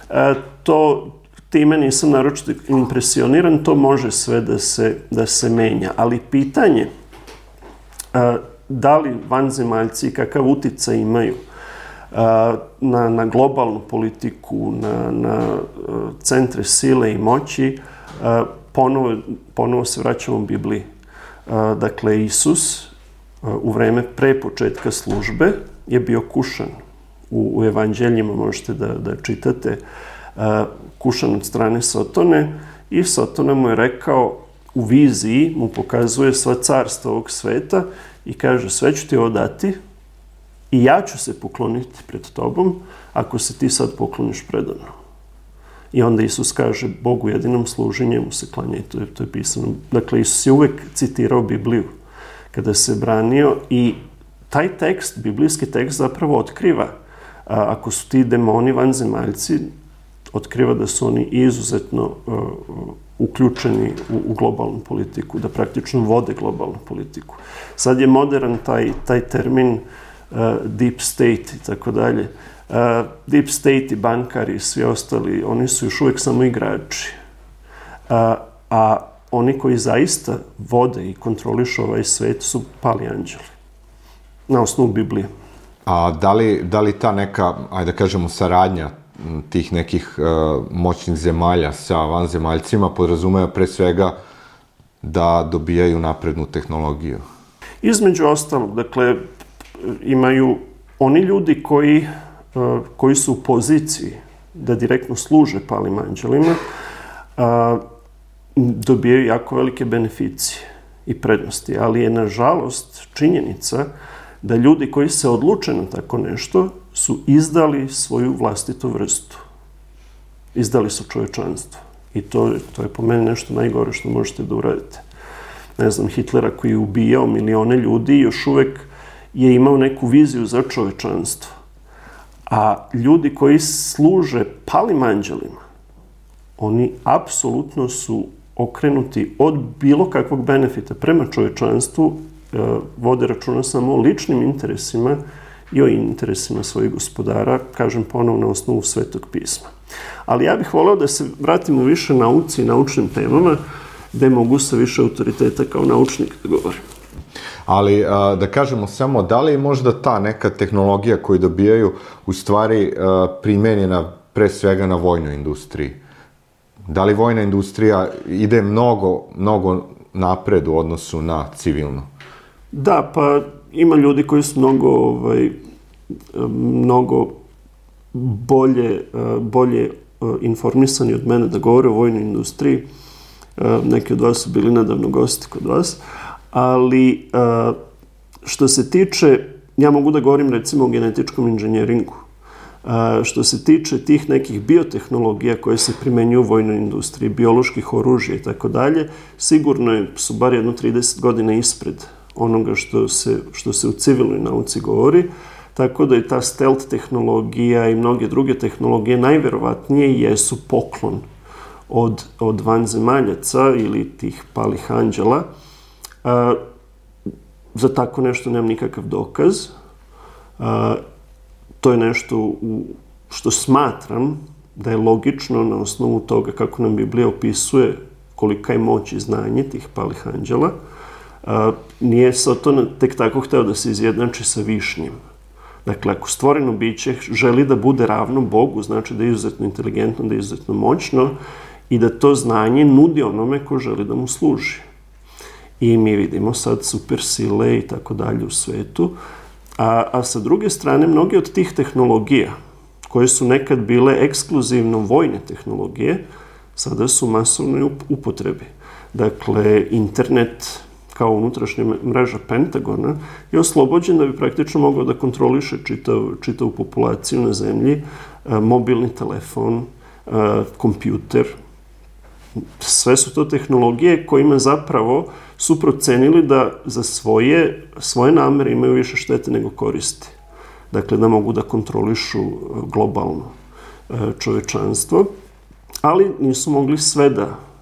time nisam naročito impresioniran, to može sve da se menja. Ali pitanje da li vanzemaljci kakav uticaj imaju na globalnu politiku, na centre sile i moći, ponovo se vraćamo u Bibliji. Dakle, Isus u vreme pre početka službe je bio kušan. U evanđeljima možete da čitate, kušan od strane Sotone i Sotona mu je rekao, u viziji mu pokazuje sva carstva ovog sveta i kaže, sve ću ti ovo dati i ja ću se pokloniti pred tobom ako se ti sad pokloniš predano. I onda Isus kaže, Bogu jedinom služi, njemu se klanja i to je pisano. Dakle, Isus je uvek citirao Bibliju kada se branio i taj tekst, biblijski tekst zapravo otkriva, ako su ti demoni vanzemaljci, otkriva da su oni izuzetno uključeni u globalnu politiku, da praktično vode globalnu politiku. Sad je modern taj termin deep state i tako dalje. Deep state i bankari i svi ostali, oni su još uvek samo igrači. A oni koji zaista vode i kontrolišu ovaj svet su pali anđeli. Na osnovu Biblije. A da li ta neka, ajde da kažemo, saradnja tih nekih moćnih zemalja sa vanzemaljcima podrazumeva pre svega da dobijaju naprednu tehnologiju? Između ostalog, dakle, imaju oni ljudi koji su u poziciji da direktno služe palim anđelima, dobijaju jako velike beneficije i prednosti, ali je nažalost činjenica da ljudi koji se odluče na tako nešto su izdali svoju vlastitu vrstu. Izdali su čovečanstvo. I to je po meni nešto najgore što možete da uradite. Ne znam, Hitlera koji je ubijao milione ljudi još uvek je imao neku viziju za čovečanstvo. A ljudi koji služe palim anđelima, oni apsolutno su okrenuti od bilo kakvog benefita prema čovečanstvu, vode računa samo o ličnim interesima i o interesima svojih gospodara, kažem ponovno na osnovu Svetog pisma. Ali ja bih voleo da se vratimo više nauci i naučnim temama, gde mogu sa više autoriteta kao naučnik da govorim. Ali da kažemo samo, da li je možda ta neka tehnologija koju dobijaju u stvari primenjena pre svega na vojnoj industriji? Da li vojna industrija ide mnogo napred u odnosu na civilnu? Da, pa ima ljudi koji su mnogo bolje informisani od mene da govore o vojnoj industriji. Neki od vas su bili nedavno gosti kod vas. Ali što se tiče, ja mogu da govorim recimo o genetičkom inženjeringu. Što se tiče tih nekih biotehnologija koje se primenjuju u vojnoj industriji, bioloških oružja i tako dalje, sigurno su bar jedno 30 godina ispred onoga što se u civilnoj nauci govori, tako da i ta stealth tehnologija i mnoge druge tehnologije najverovatnije jesu poklon od vanzemaljaca ili tih palih anđela. Za tako nešto nemam nikakav dokaz. To je nešto što smatram da je logično na osnovu toga kako nam Biblija opisuje kolika je moć i znanje tih palih anđela. Nije Satan tek tako hteo da se izjednači sa višnjim. Dakle, ako stvoreno biće želi da bude ravno Bogu, znači da je izuzetno inteligentno, da je izuzetno moćno i da to znanje nudi onome ko želi da mu služi. I mi vidimo sad super sile i tako dalje u svetu. A sa druge strane, mnoge od tih tehnologija, koje su nekad bile ekskluzivno vojne tehnologije, sada su masovno upotrebi. Dakle, internet kao unutrašnja mreža Pentagona je oslobođen da bi praktično mogao da kontroliše čitavu populaciju na zemlji, mobilni telefon, kompjuter. Sve su to tehnologije kojima zapravo su procenili da za svoje namere imaju više štete nego koristi. Dakle, da mogu da kontrolišu globalno čovečanstvo, ali nisu mogli sve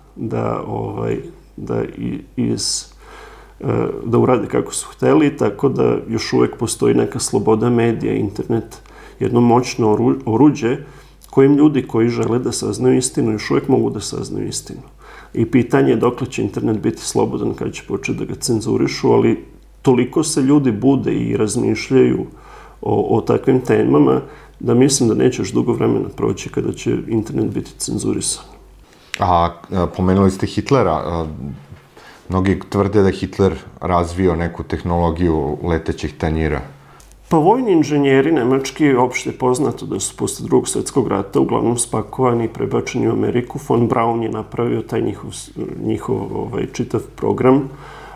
da urade kako su hteli, tako da još uvek postoji neka sloboda medija, internet, jedno moćno oruđe kojim ljudi koji žele da saznaju istinu još uvek mogu da saznaju istinu. I pitanje je dokle će internet biti slobodan, kada će početi da ga cenzurišu, ali toliko se ljudi bude i razmišljaju o takvim temama da mislim da neće još dugo vremena proći kada će internet biti cenzurisan. A pomenuli ste Hitlera. Mnogi tvrde da je Hitler razvio neku tehnologiju letećih tanjira. Pa vojni inženjeri nemački, opšte poznato da su posle Drugog svjetskog rata uglavnom spakovani i prebačeni u Ameriku. Von Braun je napravio taj njihov čitav program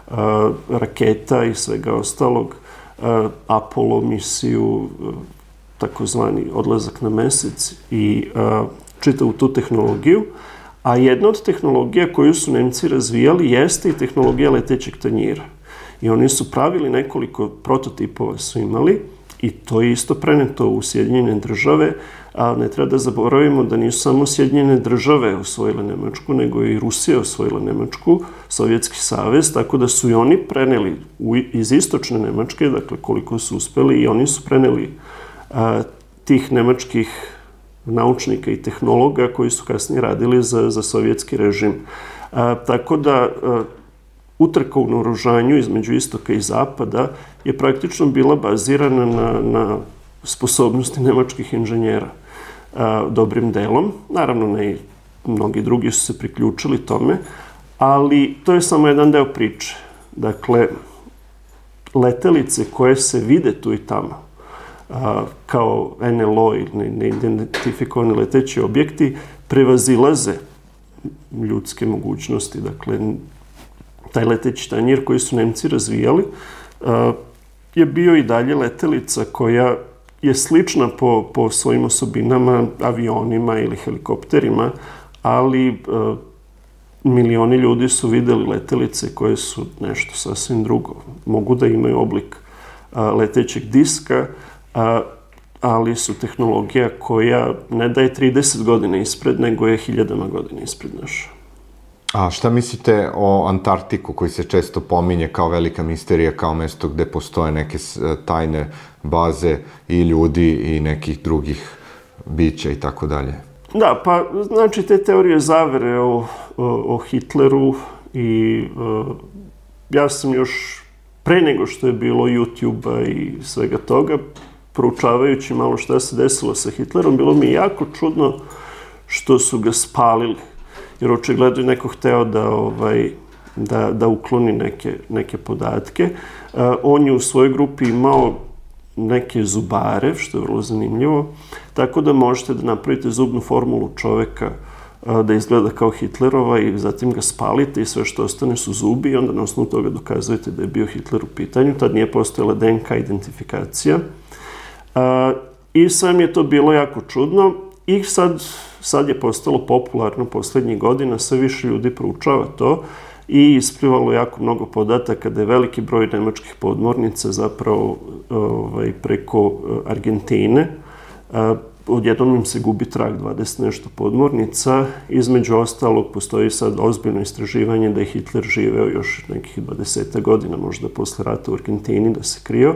raketa i svega ostalog, Apollo misiju, takozvani odlazak na mesec i čitavu tu tehnologiju. A jedna od tehnologija koju su Nemci razvijali jeste i tehnologija letećeg tanjira. I oni su pravili nekoliko prototipova su imali i to je isto preneto u Sjedinjene države, a ne treba da zaboravimo da nisu samo Sjedinjene države osvojile Nemačku, nego i Rusija osvojila Nemačku, Sovjetski savez, tako da su i oni preneli iz istočne Nemačke, dakle koliko su uspeli, i oni su preneli tih nemačkih naučnika i tehnologa koji su kasnije radili za sovjetski režim. Tako da utrka u naoružanju između istoka i zapada je praktično bila bazirana na sposobnosti nemačkih inženjera dobrim delom. Naravno, ne i mnogi drugi su se priključili tome, ali to je samo jedan deo priče. Dakle, letelice koje se vide tu i tamo, kao NLO ili neidentifikovani leteći objekti, prevazilaze ljudske mogućnosti. Dakle, taj leteći tanjir koji su Nemci razvijali je bio i dalje letelica koja je slična po svojim osobinama avionima ili helikopterima, ali milioni ljudi su videli letelice koje su nešto sasvim drugo. Mogu da imaju oblik letećeg diska, ali su tehnologija koja ne da je 30 godina ispred, nego je 1000 godina ispred naša. A šta mislite o Antarktiku, koji se često pominje kao velika misterija, kao mesto gde postoje neke tajne baze i ljudi i nekih drugih bića i tako dalje? Da, pa znači te teorije zavere o Hitleru i ja sam još pre nego što je bilo YouTube-a i svega toga, proučavajući malo šta se desilo sa Hitlerom, bilo mi jako čudno što su ga spalili. Jer očigledno je neko hteo da ukloni neke podatke. On je u svojoj grupi imao neke zubare, što je vrlo zanimljivo, tako da možete da napravite zubnu formulu čoveka da izgleda kao Hitlerova i zatim ga spalite i sve što ostane su zubi i onda na osnovu toga dokazujete da je bio Hitler u pitanju. Tad nije postojala DNK identifikacija. I sve mi je to bilo jako čudno i sad je postalo popularno poslednjih godina, sve više ljudi proučava to i isplivalo jako mnogo podataka da je veliki broj nemačkih podmornica zapravo preko Argentine. Odjednom im se gubi trag 20 nešto podmornica. Između ostalog, postoji sad ozbiljno istraživanje da je Hitler živeo još nekih 20 godina, možda posle rata u Argentini, da se krio.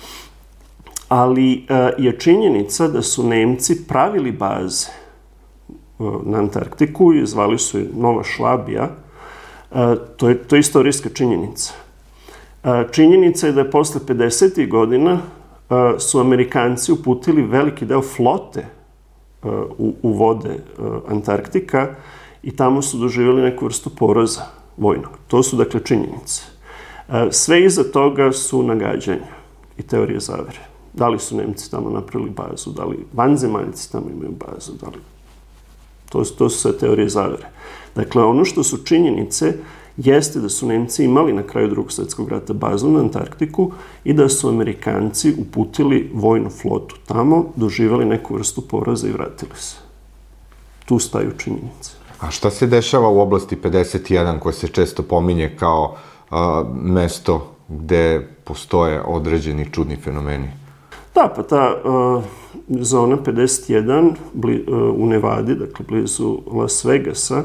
Ali je činjenica da su Nemci pravili baze na Antarktiku i zvali su je Nova Švabija. To je istorijska činjenica. Činjenica je da je posle 50. godina su Amerikanci uputili veliki deo flote u vode Antarktika i tamo su doživjeli neku vrstu poraza vojnog. To su, dakle, činjenice. Sve iza toga su nagađanja i teorije zavere. Da li su Nemci tamo napravili bazu, da li vanzemaljci tamo imaju bazu, da li... To su sve teorije zavere. Dakle, ono što su činjenice jeste da su Nemci imali na kraju Drugog svjetskog rata bazu na Antarktiku i da su Amerikanci uputili vojnu flotu tamo, doživjeli neku vrstu poraza i vratili se. Tu staju činjenice. A šta se dešava u oblasti 51 koje se često pominje kao mesto gde postoje određeni čudni fenomeni? Da, pa ta zona 51 u Nevadi, dakle blizu Las Vegasa,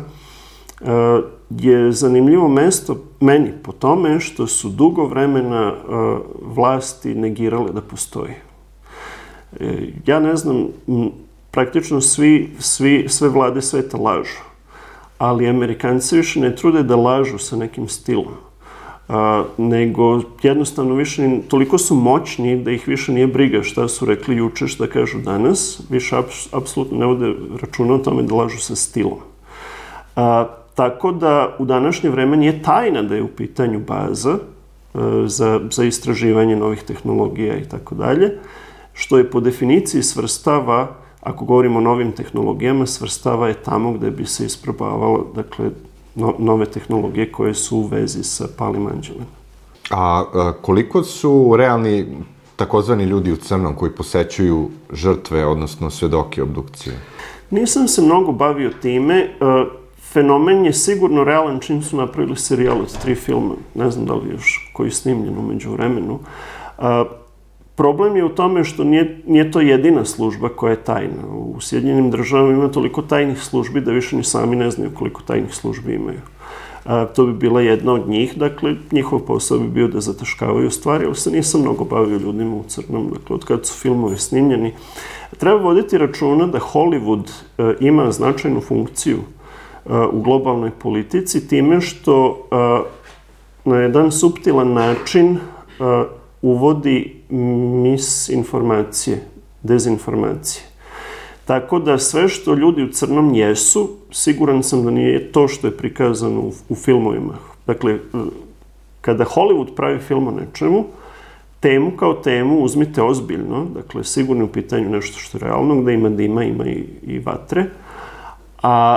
je zanimljivo mesto meni po tome što su dugo vremena vlasti negirale da postoji. Ja ne znam, praktično sve vlade sveta lažu, ali Amerikanci više ne trude da lažu sa nekim stilom, nego jednostavno više toliko su moćni da ih više nije briga šta su rekli juče, šta kažu danas, više apsolutno ne vode računa o tome da lažu sa stilom. Tako da u današnje vreme nije tajna da je u pitanju baza za istraživanje novih tehnologija i tako dalje, što je po definiciji svrstava, ako govorimo o novim tehnologijama, svrstava je tamo gde bi se isprobavalo, dakle, nove tehnologije koje su u vezi sa palim anđelima. A koliko su realni takozvani ljudi u crnom koji posećuju žrtve, odnosno svedoke obdukcije? Nisam se mnogo bavio time. Fenomen je sigurno realan čim su napravili serijal od 3 filma. Ne znam da li još koji je snimljen umeđu vremenu. Problem je u tome što nije to jedina služba koja je tajna. U Sjedinjenim državama ima toliko tajnih službi da više ni sami ne znaju koliko tajnih službi imaju. To bi bila jedna od njih, dakle, njihov posao bi bio da zataškavaju stvari, ali se nisam mnogo bavio ljudima u crnom, dakle, od kad su filmovi snimljeni. Treba voditi računa da Hollywood ima značajnu funkciju u globalnoj politici time što na jedan suptilan način uvodi misinformacije, dezinformacije. Tako da sve što ljudi u crnom jesu, siguran sam da nije to što je prikazano u filmovima. Dakle, kada Hollywood pravi film o nečemu, temu kao temu uzmite ozbiljno, dakle, sigurno je u pitanju nešto što je realno, gde ima dima, ima i vatre, a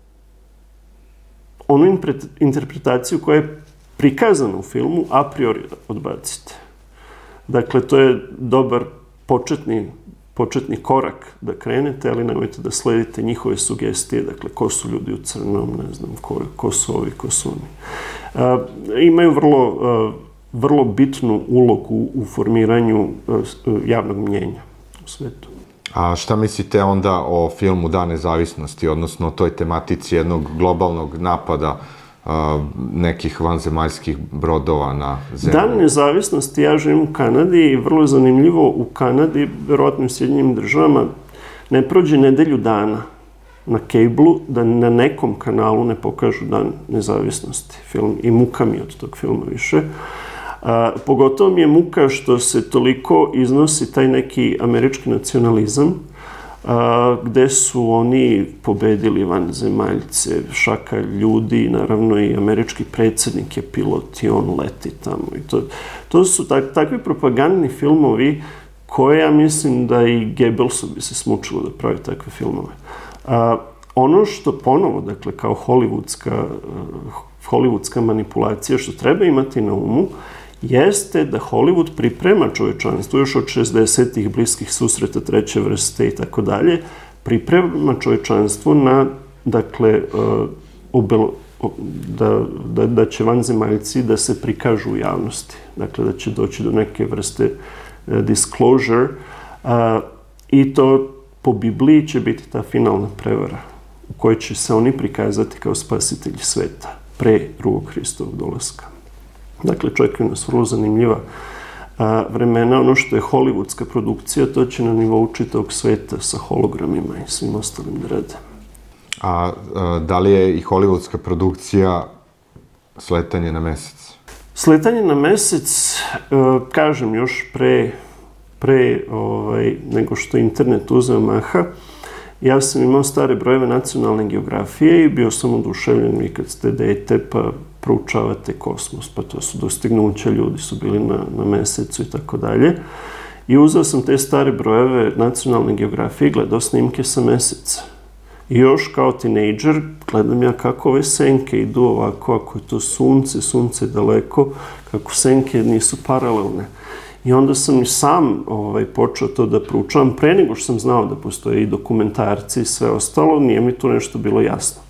onu interpretaciju koja je prikazana u filmu, a priori odbacite. Dakle, to je dobar početni korak da krenete, ali nemojte da sledite njihove sugestije, dakle, ko su ljudi u crnom, ne znam, ko su ovi, ko su oni. Imaju vrlo bitnu ulogu u formiranju javnog mnjenja u svetu. A šta mislite onda o filmu Dan nezavisnosti, odnosno o toj tematici jednog globalnog napada nekih vanzemaljskih brodova na zemlju? Dan nezavisnosti, ja živim u Kanadi i vrlo je zanimljivo, u Kanadi, verovatno u Sjedinjenim državama, ne prođe nedelju dana na kejblu da na nekom kanalu ne pokažu Dan nezavisnosti film. I muka mi od tog filma više. Pogotovo mi je muka što se toliko iznosi taj neki američki nacionalizam, gde su oni pobedili vanzemaljce, šaka ljudi, naravno i američki predsjednik je pilot i on leti tamo. To su takvi propagandni filmovi koje ja mislim da i Goebbelsu bi se smučilo da pravi takve filmove. Ono što ponovo, dakle, kao hollywoodska manipulacija, što treba imati na umu, jeste da Hollywood priprema čovečanstvo još od 60-ih bliskih susreta treće vrste i tako dalje, priprema čovečanstvo na, dakle, da će vanzemaljci da se prikažu u javnosti. Dakle, da će doći do neke vrste disclosure i to po Bibliji će biti ta finalna prevara u kojoj će se oni prikazati kao spasitelji sveta pre drugog Hristovog dolaska. Dakle, čekaju nas vrlo zanimljiva vremena. Ono što je hollywoodska produkcija, to će na nivou čitavog sveta sa hologramima i svim ostalim da rade. A da li je i hollywoodska produkcija sletanje na mesec? Sletanje na mesec, kažem, još pre nego što internet uzeo maha, ja sam imao stare brojeve nacionalne geografije i bio sam oduševljen. Vi kad ste dete pa proučavate kosmos, pa to su dostignuća, ljudi su bili na mesecu i tako dalje. I uzeo sam te stare brojeve nacionalne geografije i gledao snimke sa meseca. I još kao tinejdžer gledam ja kako ove senke idu ovako, ako je to sunce je daleko, kako senke nisu paralelne. I onda sam i sam počeo to da proučavam pre nego što sam znao da postoje i dokumentarci i sve ostalo, nije mi tu nešto bilo jasno.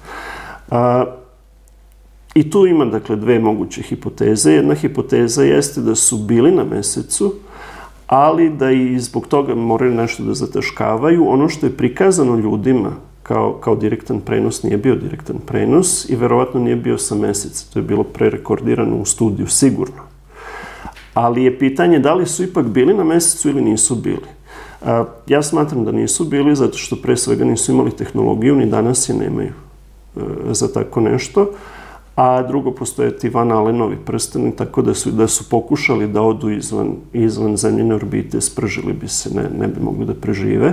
I tu ima, dakle, dve moguće hipoteze. Jedna hipoteza jeste da su bili na mesecu, ali da i zbog toga moraju nešto da zataškavaju. Ono što je prikazano ljudima kao direktan prenos nije bio direktan prenos i verovatno nije bio sa meseca. To je bilo prerekordirano u studiju, sigurno. Ali je pitanje da li su ipak bili na mesecu ili nisu bili. Ja smatram da nisu bili, zato što pre svega nisu imali tehnologiju, ni danas je nemaju za tako nešto. A drugo, postoje ti Van Allenovi prsteni, tako da su pokušali da odu izvan zemljine orbite, spržili bi se, ne bi mogli da prežive.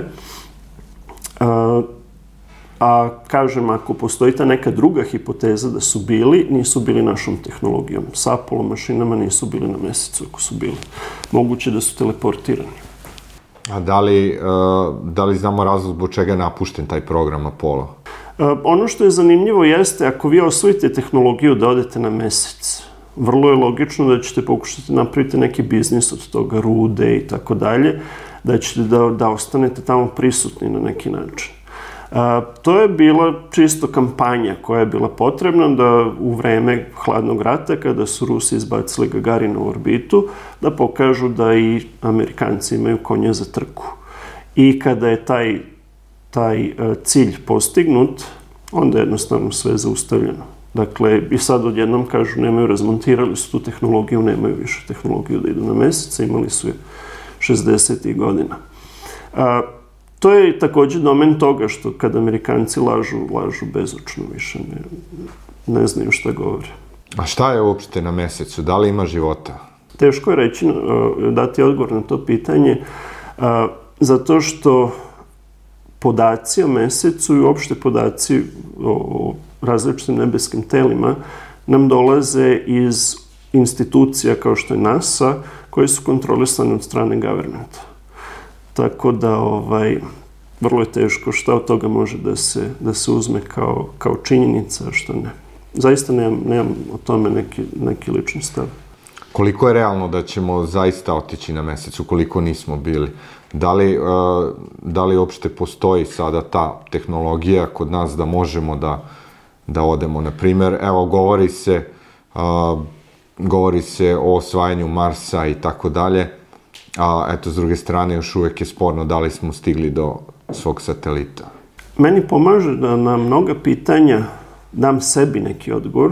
A kažem, ako postoji ta neka druga hipoteza da su bili, nisu bili našom tehnologijom. Sa Apollo mašinama nisu bili na mesecu, ako su bili. Moguće da su teleportirani. A da li znamo razlog zbog čega je napušten taj program Apollo? Ono što je zanimljivo jeste, ako vi osvojite tehnologiju da odete na mesec, vrlo je logično da ćete pokušati napraviti neki biznis od toga, rude i tako dalje, da ćete da ostanete tamo prisutni na neki način. To je bila čisto kampanja koja je bila potrebna da u vreme hladnog rata, kada su Rusi izbacili Gagarina u orbitu, da pokažu da i Amerikanci imaju konja za trku. I kada je taj cilj postignut, onda je jednostavno sve zaustavljeno. Dakle, i sad odjednom kažu, razmontirali su tu tehnologiju, nemaju više tehnologiju da idu na mesec, imali su je 60. godina. To je takođe domen toga što kad Amerikanci lažu bezočno više, ne znaju šta govore. A šta je uopšte na mesecu? Da li ima života? Teško je reći, dati odgovor na to pitanje, zato što podaci o mesecu i uopšte podaci o različitim nebeskim telima nam dolaze iz institucija kao što je NASA, koje su kontrolisane od strane governmenta. Tako da, vrlo je teško šta od toga može da se uzme kao činjenica, a što ne. Zaista nemam o tome neki lični stav. Koliko je realno da ćemo zaista otići na mesec, ukoliko nismo bili? Da li uopšte postoji sada ta tehnologija kod nas da možemo da odemo? Na primer, evo, govori se o osvajanju Marsa i tako dalje, a eto, s druge strane, još uvek je sporno da li smo stigli do svog satelita. Meni pomaže da na mnoga pitanja dam sebi neki odgovor,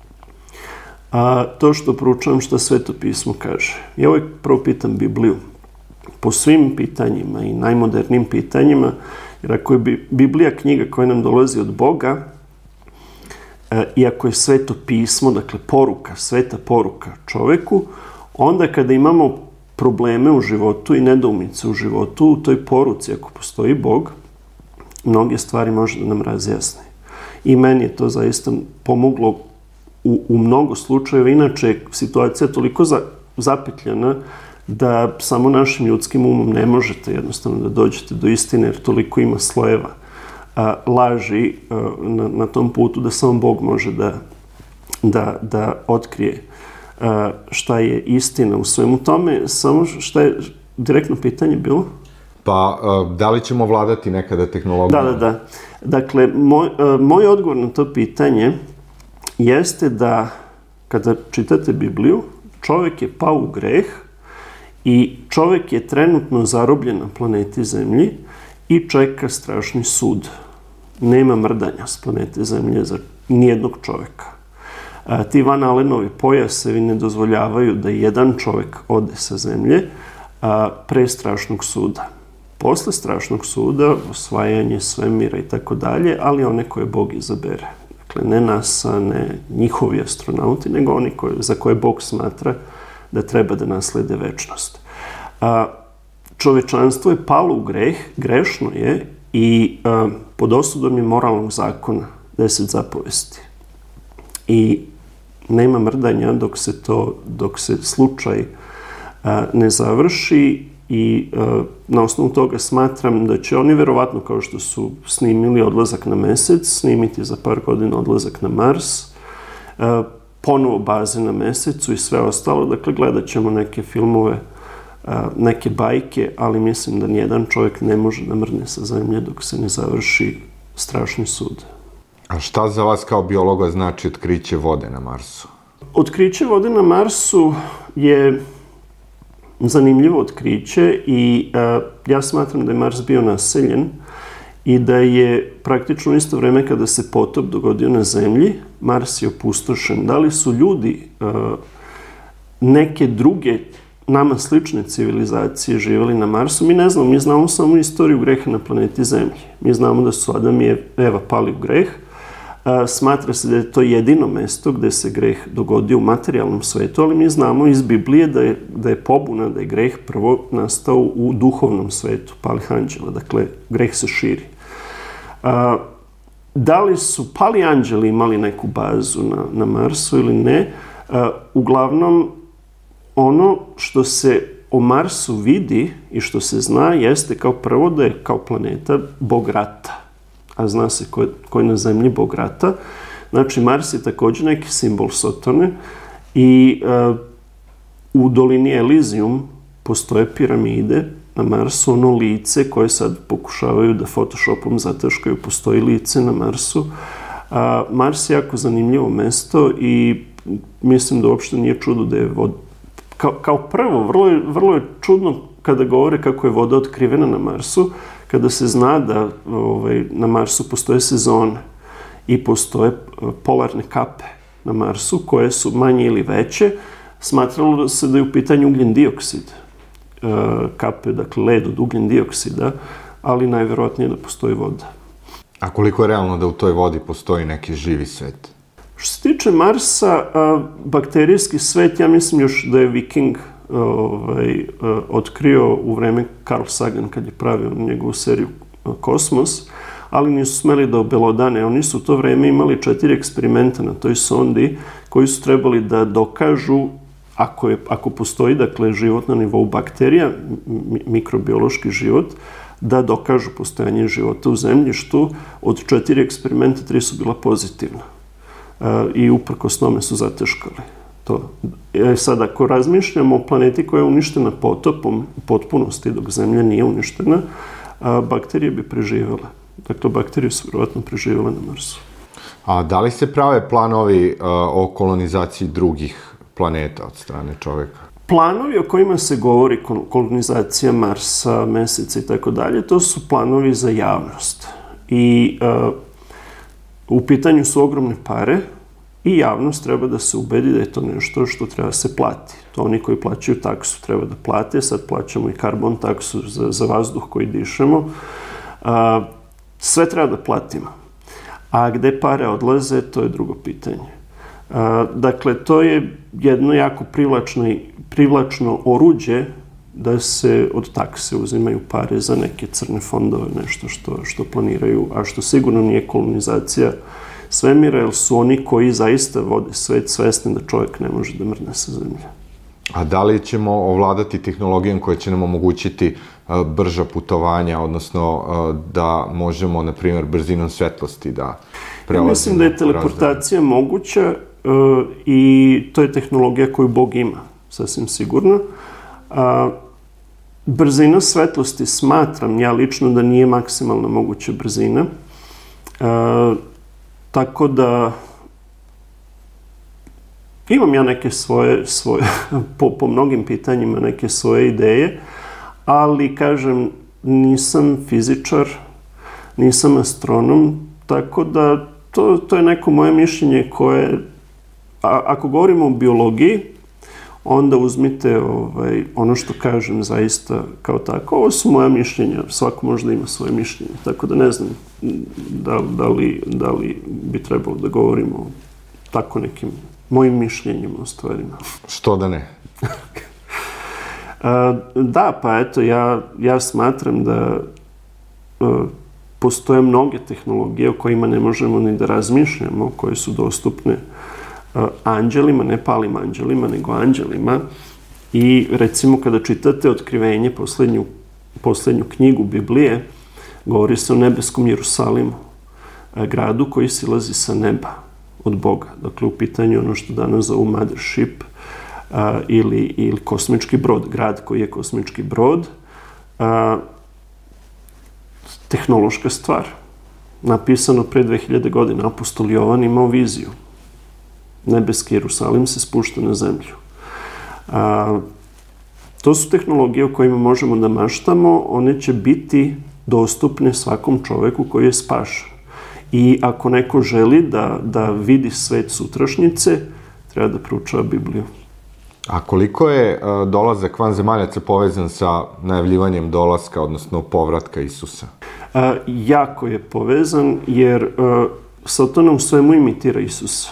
a to što proučavam šta Sveto pismo kaže. Ja uvijek prvo pitam Bibliju. Po svim pitanjima i najmodernijim pitanjima, jer ako je Biblija knjiga koja nam dolazi od Boga, i ako je Sveto pismo, dakle poruka, sveta poruka čoveku, onda kada imamo probleme u životu i nedoumice u životu, u toj poruci, ako postoji Bog, mnoge stvari može da nam razjasne. I meni je to zaista pomoglo u mnogo slučajeva. Inače, situacija je toliko zapetljena da samo našim ljudskim umom ne možete jednostavno da dođete do istine, jer toliko ima slojeva laži na tom putu da samo Bog može da otkrije šta je istina u svemu tome. Samo šta je direktno pitanje bilo? Pa, da li ćemo vladati nekada tehnologijom? Da. Dakle, moj odgovor na to pitanje jeste da kada čitate Bibliju, čovjek je pao u greh i čovjek je trenutno zarobljen na planeti Zemlji i čeka strašni sud. Nema mrdanja s planete Zemlje za nijednog čovjeka. Ti Van Allenovi pojasevi ne dozvoljavaju da jedan čovjek ode sa Zemlje pre strašnog suda. Posle strašnog suda, osvajanje svemira i tako dalje, ali one koje Bog izabere. Dakle, ne NASA, ne njihovi astronauti, nego oni za koje Bog smatra da treba da naslede večnost. Čovečanstvo je palo u greh, grešno je i pod osudom je moralnog zakona, 10 zapovesti. I nema mrdanja dok se slučaj ne završi i na osnovu toga smatram da će oni verovatno, kao što su snimili odlazak na Mesec, snimiti za par godina odlazak na Mars, ponovo baze na Mesecu i sve ostalo. Dakle, gledat ćemo neke filmove, neke bajke, ali mislim da nijedan čovjek ne može da mrdne sa Zemlje dok se ne završi strašni sud. A šta za vas kao biologa znači otkriće vode na Marsu? Otkriće vode na Marsu je zanimljivo otkriće i ja smatram da je Mars bio naseljen i da je praktično u isto vreme kada se potop dogodio na Zemlji, Mars je opustošen. Da li su ljudi neke druge nama slične civilizacije živjeli na Marsu? Mi ne znamo, mi znamo samo istoriju greha na planeti Zemlji. Mi znamo da su Adam i Eva pali u greh. Smatra se da je to jedino mesto gde se greh dogodio u materijalnom svetu, ali mi znamo iz Biblije da je pobuna, da je greh prvo nastao u duhovnom svetu, palih anđela. Dakle, greh se širi. Da li su pali anđeli imali neku bazu na Marsu ili ne? Uglavnom, ono što se o Marsu vidi i što se zna jeste kao prvo da je kao planeta bog rata. A zna se ko je na Zemlji bog rata. Znači, Mars je također neki simbol Sotone i u dolini Elysium postoje piramide na Marsu, ono lice koje sad pokušavaju da Photoshopom zataškaju, postoji lice na Marsu. Mars je jako zanimljivo mesto i mislim da uopšte nije čudo da je voda. Kao prvo, vrlo je čudno kada govore kako je voda otkrivena na Marsu, kada se zna da na Marsu postoje sezone i postoje polarne kape na Marsu koje su manje ili veće. Smatralo se da je u pitanju ugljen dioksid. Kape, dakle led od ugljen dioksida, ali najverovatnije da postoji voda. A koliko je realno da u toj vodi postoji neki živi svet? Što se tiče Marsa, bakterijski svet, ja mislim još da je Viking otkrio u vreme Carl Sagan kad je pravio njegovu seriju Kosmos, ali nisu smeli da obelodane. Oni su u to vreme imali 4 eksperimenta na toj sondi koji su trebali da dokažu ako postoji, dakle, život na nivou bakterija, mikrobiološki život, da dokažu postojanje života u zemljištu. Od 4 eksperimenta 3 su bila pozitivna. I uprkos tome su zateškali to. Sad, ako razmišljamo o planeti koja je uništena potopom u potpunosti, dok Zemlja nije uništena, bakterije bi preživjela. Dakle, bakterije su vjerovatno preživjele na Marsu. A da li se prave planovi o kolonizaciji drugih planeta od strane čovjeka? Planovi o kojima se govori, kolonizacija Marsa, Meseca i tako dalje, to su planovi za javnost. I u pitanju su ogromne pare i javnost treba da se ubedi da je to nešto što treba se plati. To oni koji plaćaju taksu treba da plate, sad plaćamo i karbon taksu za vazduh koji dišemo. Sve treba da platimo. A gde pare odlaze, to je drugo pitanje. Dakle, to je jedno jako privlačno oruđe da se od takse uzimaju pare za neke crne fondove, nešto što planiraju, a što sigurno nije kolonizacija svemira, jer su oni koji zaista vode svet svesni da čovjek ne može da mrdne sa Zemlje. A da li ćemo ovladati tehnologijom koja će nam omogućiti brža putovanja, odnosno da možemo, na primjer, brzinom svetlosti da prelazimo? Ja mislim da je teleportacija moguća i to je tehnologija koju Bog ima, sasvim sigurno. Brzina svetlosti smatram ja lično da nije maksimalna moguća brzina. Tako da imam ja neke svoje po mnogim pitanjima neke svoje ideje, ali kažem, nisam fizičar, nisam astronom, tako da to je neko moje mišljenje koje, ako govorimo o biologiji, onda uzmite ono što kažem zaista kao tako. Ovo su moja mišljenja, svako možda ima svoje mišljenje, tako da ne znam da li bi trebalo da govorimo o tako nekim mojim mišljenjima o stvarima. Što da ne? Da, pa eto, ja smatram da postoje mnoge tehnologije o kojima ne možemo ni da razmišljamo, koje su dostupne anđelima, ne palim anđelima, nego anđelima. I recimo kada čitate Otkrivenje, poslednju knjigu Biblije, govori se o nebeskom Jerusalimu, gradu koji silazi sa neba od Boga. Dakle, u pitanju ono što danas zovu mothership ili kosmički brod, grad koji je kosmički brod. Tehnološka stvar. Napisano pre 2000 godina, apostol Jovan imao viziju. Nebeski Jerusalim se spušta na zemlju. To su tehnologije o kojima možemo da maštamo, one će biti dostupne svakom čoveku koji je spašen. I ako neko želi da vidi svet sutrašnjice, treba da proučava Bibliju. A koliko je dolazak vanzemaljaca povezan sa najavljivanjem dolaska, odnosno povratka Isusa? Jako je povezan, jer Satana u svemu imitira Isusa.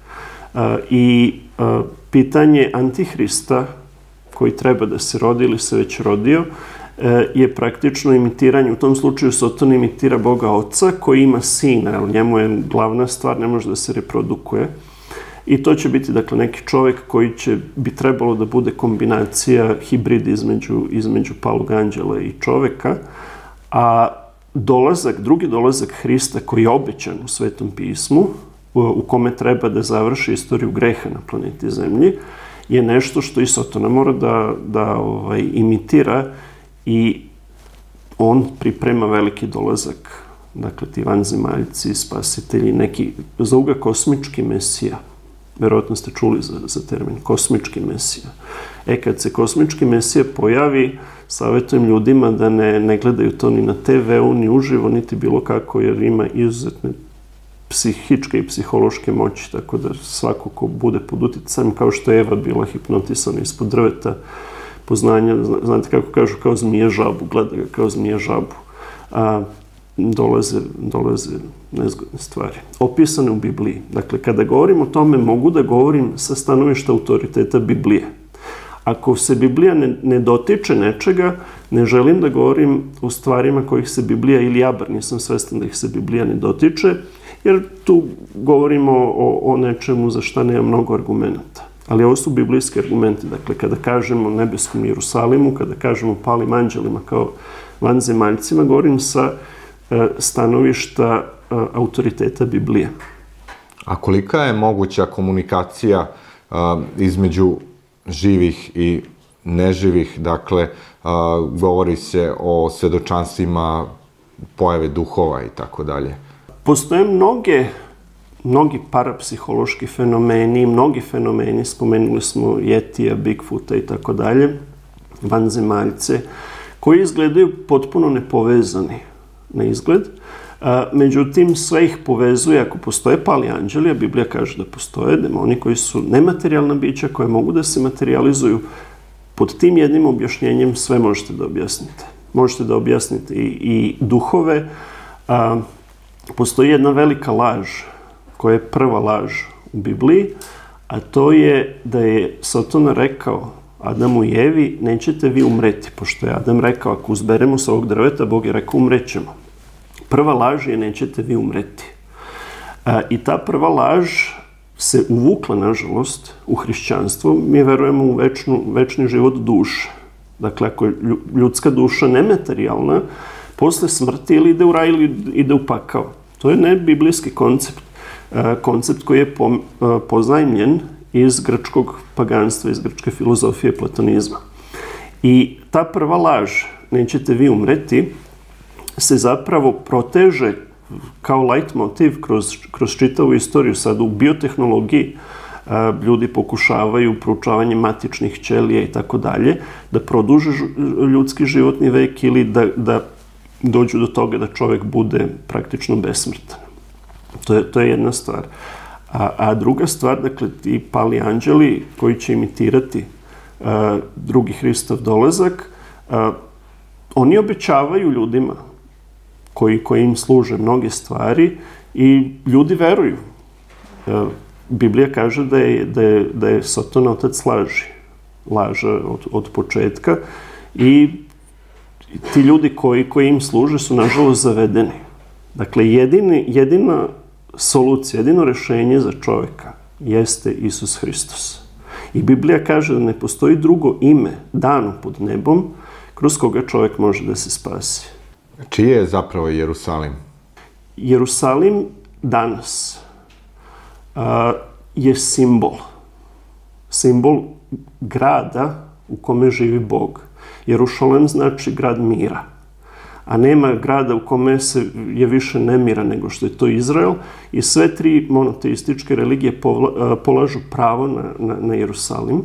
I pitanje Antihrista, koji treba da se rodi ili se već rodio, je praktično imitiranje. U tom slučaju Satan imitira Boga Oca, koji ima sina, jer njemu je glavna stvar, ne može da se reprodukuje. I to će biti, dakle, neki čovek koji bi trebalo da bude kombinacija, hibrid između palog anđela i čoveka, a drugi dolazak Hrista, koji je obećan u Svetom pismu, u kome treba da završi istoriju greha na planeti Zemlji, je nešto što i Satana mora da imitira i on priprema veliki dolazak. Dakle, ti vanzemaljci, spasitelji, neki, zovu ga kosmički mesija. Verovatno ste čuli za termin kosmički mesija. Kad se kosmički mesija pojavi, savjetujem ljudima da ne gledaju to ni na TV-u, ni uživo, niti bilo kako, jer ima izuzetne psihičke i psihološke moći, tako da svako ko bude pod uticajem, kao što je Eva bila hipnotisana ispod drveta poznanja, znate kako kažu, kao zmije žabu, gleda ga kao zmije žabu, dolaze nezgodne stvari. Opisane u Bibliji. Dakle, kada govorim o tome, mogu da govorim sa stanovišta autoriteta Biblije. Ako se Biblija ne dotiče nečega, ne želim da govorim o stvarima kojih se Biblija, ili ja bar nisam svestan da ih se Biblija ne dotiče, jer tu govorimo o nečemu za šta nema mnogo argumenta. Ali ovo su biblijski argumenti. Dakle, kada kažemo o nebeskom Jerusalimu, kada kažemo o palim anđelima kao vanzemaljcima, govorim sa stanovišta autoriteta Biblije. A kolika je moguća komunikacija između živih i neživih? Dakle, govori se o svedočanstvima, pojave duhova i tako dalje. Postoje mnogi parapsihološki fenomeni, mnogi fenomeni, spomenuli smo Jetija, Bigfoota i tako dalje, vanzemaljce, koji izgledaju potpuno nepovezani na izgled. Međutim, sve ih povezuje, ako postoje pali anđeli, a Biblija kaže da postoje demoni koji su nematerijalna bića, koje mogu da se materializuju. Pod tim jednim objašnjenjem sve možete da objasnite. Možete da objasnite i duhove. Postoji jedna velika laž, koja je prva laž u Bibliji, a to je da je Satana rekao Adamu i Evi, nećete vi umreti, pošto je Adam rekao, ako uzberemo sa ovog drveta, Bog je rekao, umrećemo. Prva laž je, nećete vi umreti. I ta prva laž se uvukla, nažalost, u hrišćanstvo. Mi verujemo u večni život duše. Dakle, ako je ljudska duša nematerijalna, posle smrti ili ide u raj ili ide u pakao. To je nebiblijski koncept. koncept koji je pozajmljen iz grčkog paganstva, iz grčke filozofije platonizma. I ta prva laž, nećete vi umreti, se zapravo proteže kao leitmotiv kroz čitavu istoriju. Sad u biotehnologiji ljudi pokušavaju proučavanjem matičnih ćelija i tako dalje da produže ljudski životni vek ili da dođu do toga da čovjek bude praktično besmrtan. To je jedna stvar. A druga stvar, dakle, ti pali anđeli koji će imitirati drugi Hristov dolazak, oni obećavaju ljudima koji im služe mnoge stvari i ljudi veruju. Biblija kaže da je Satan otac laža od početka i ti ljudi koji im služe su nažalost zavedeni. Dakle, jedina solucija, jedino rešenje za čovjeka jeste Isus Hristos. I Biblija kaže da ne postoji drugo ime dano pod nebom kroz koga čovjek može da se spasi. Čiji je zapravo Jerusalim? Jerusalim danas je simbol. Simbol grada u kome živi Bog. Jerušalem znači grad mira. A nema grada u kome je više nemira nego što je to Izrael. I sve tri monoteističke religije polažu pravo na Jerusalim.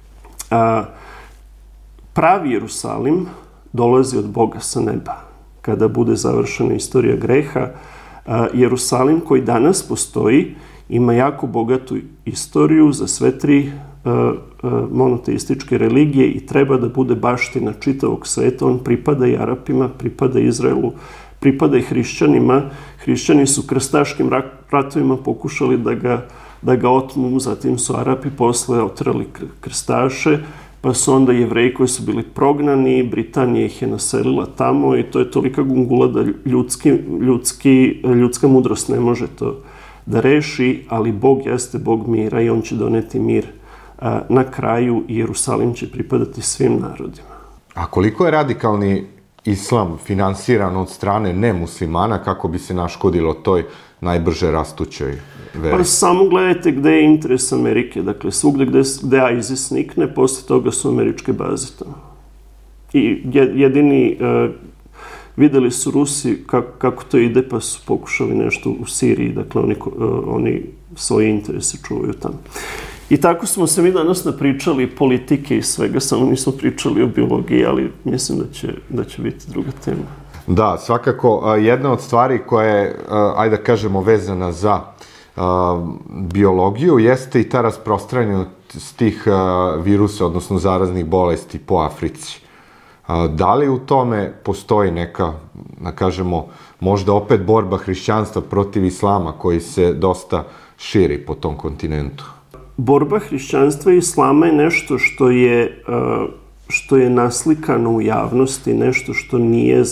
Pravi Jerusalim dolazi od Boga sa neba. Kada bude završena istorija greha, Jerusalim koji danas postoji ima jako bogatu istoriju za sve tri monoteističke religije i treba da bude baština čitavog sveta. On pripada i Arapima, pripada Izraelu, pripada i hrišćanima. Hrišćani su krstaškim ratovima pokušali da ga otmu, zatim su Arapi posle otrali krstaše, pa su onda Jevreji koji su bili prognani, Britanija ih je naselila tamo i to je tolika gungula da ljudska mudrost ne može to da reši, ali Bog jeste Bog mira i on će doneti mir na kraju i Jerusalim će pripadati svim narodima. A koliko je radikalni islam finansiran od strane nemuslimana kako bi se naškodilo toj najbrže rastućoj veri? Pa samo gledajte gde je interes Amerike. Dakle, svugde gde ISIS nikne, posle toga su američke baze tamo. I jedini videli su Rusi kako to ide, pa su pokušali nešto u Siriji. Dakle, oni svoje interese čuvaju tamo. I tako smo se mi danas napričali politike i svega, samo nismo pričali o biologiji, ali mislim da će biti druga tema. Da, svakako. Jedna od stvari koja je, ajde da kažemo, vezana za biologiju jeste i ta rasprostranjenost tih virusa, odnosno zaraznih bolesti po Africi. Da li u tome postoji neka, da kažemo, možda opet borba hrišćanstva protiv islama koji se dosta širi po tom kontinentu? Borba hrišćanstva i islama je nešto što je naslikano u javnosti, nešto što nije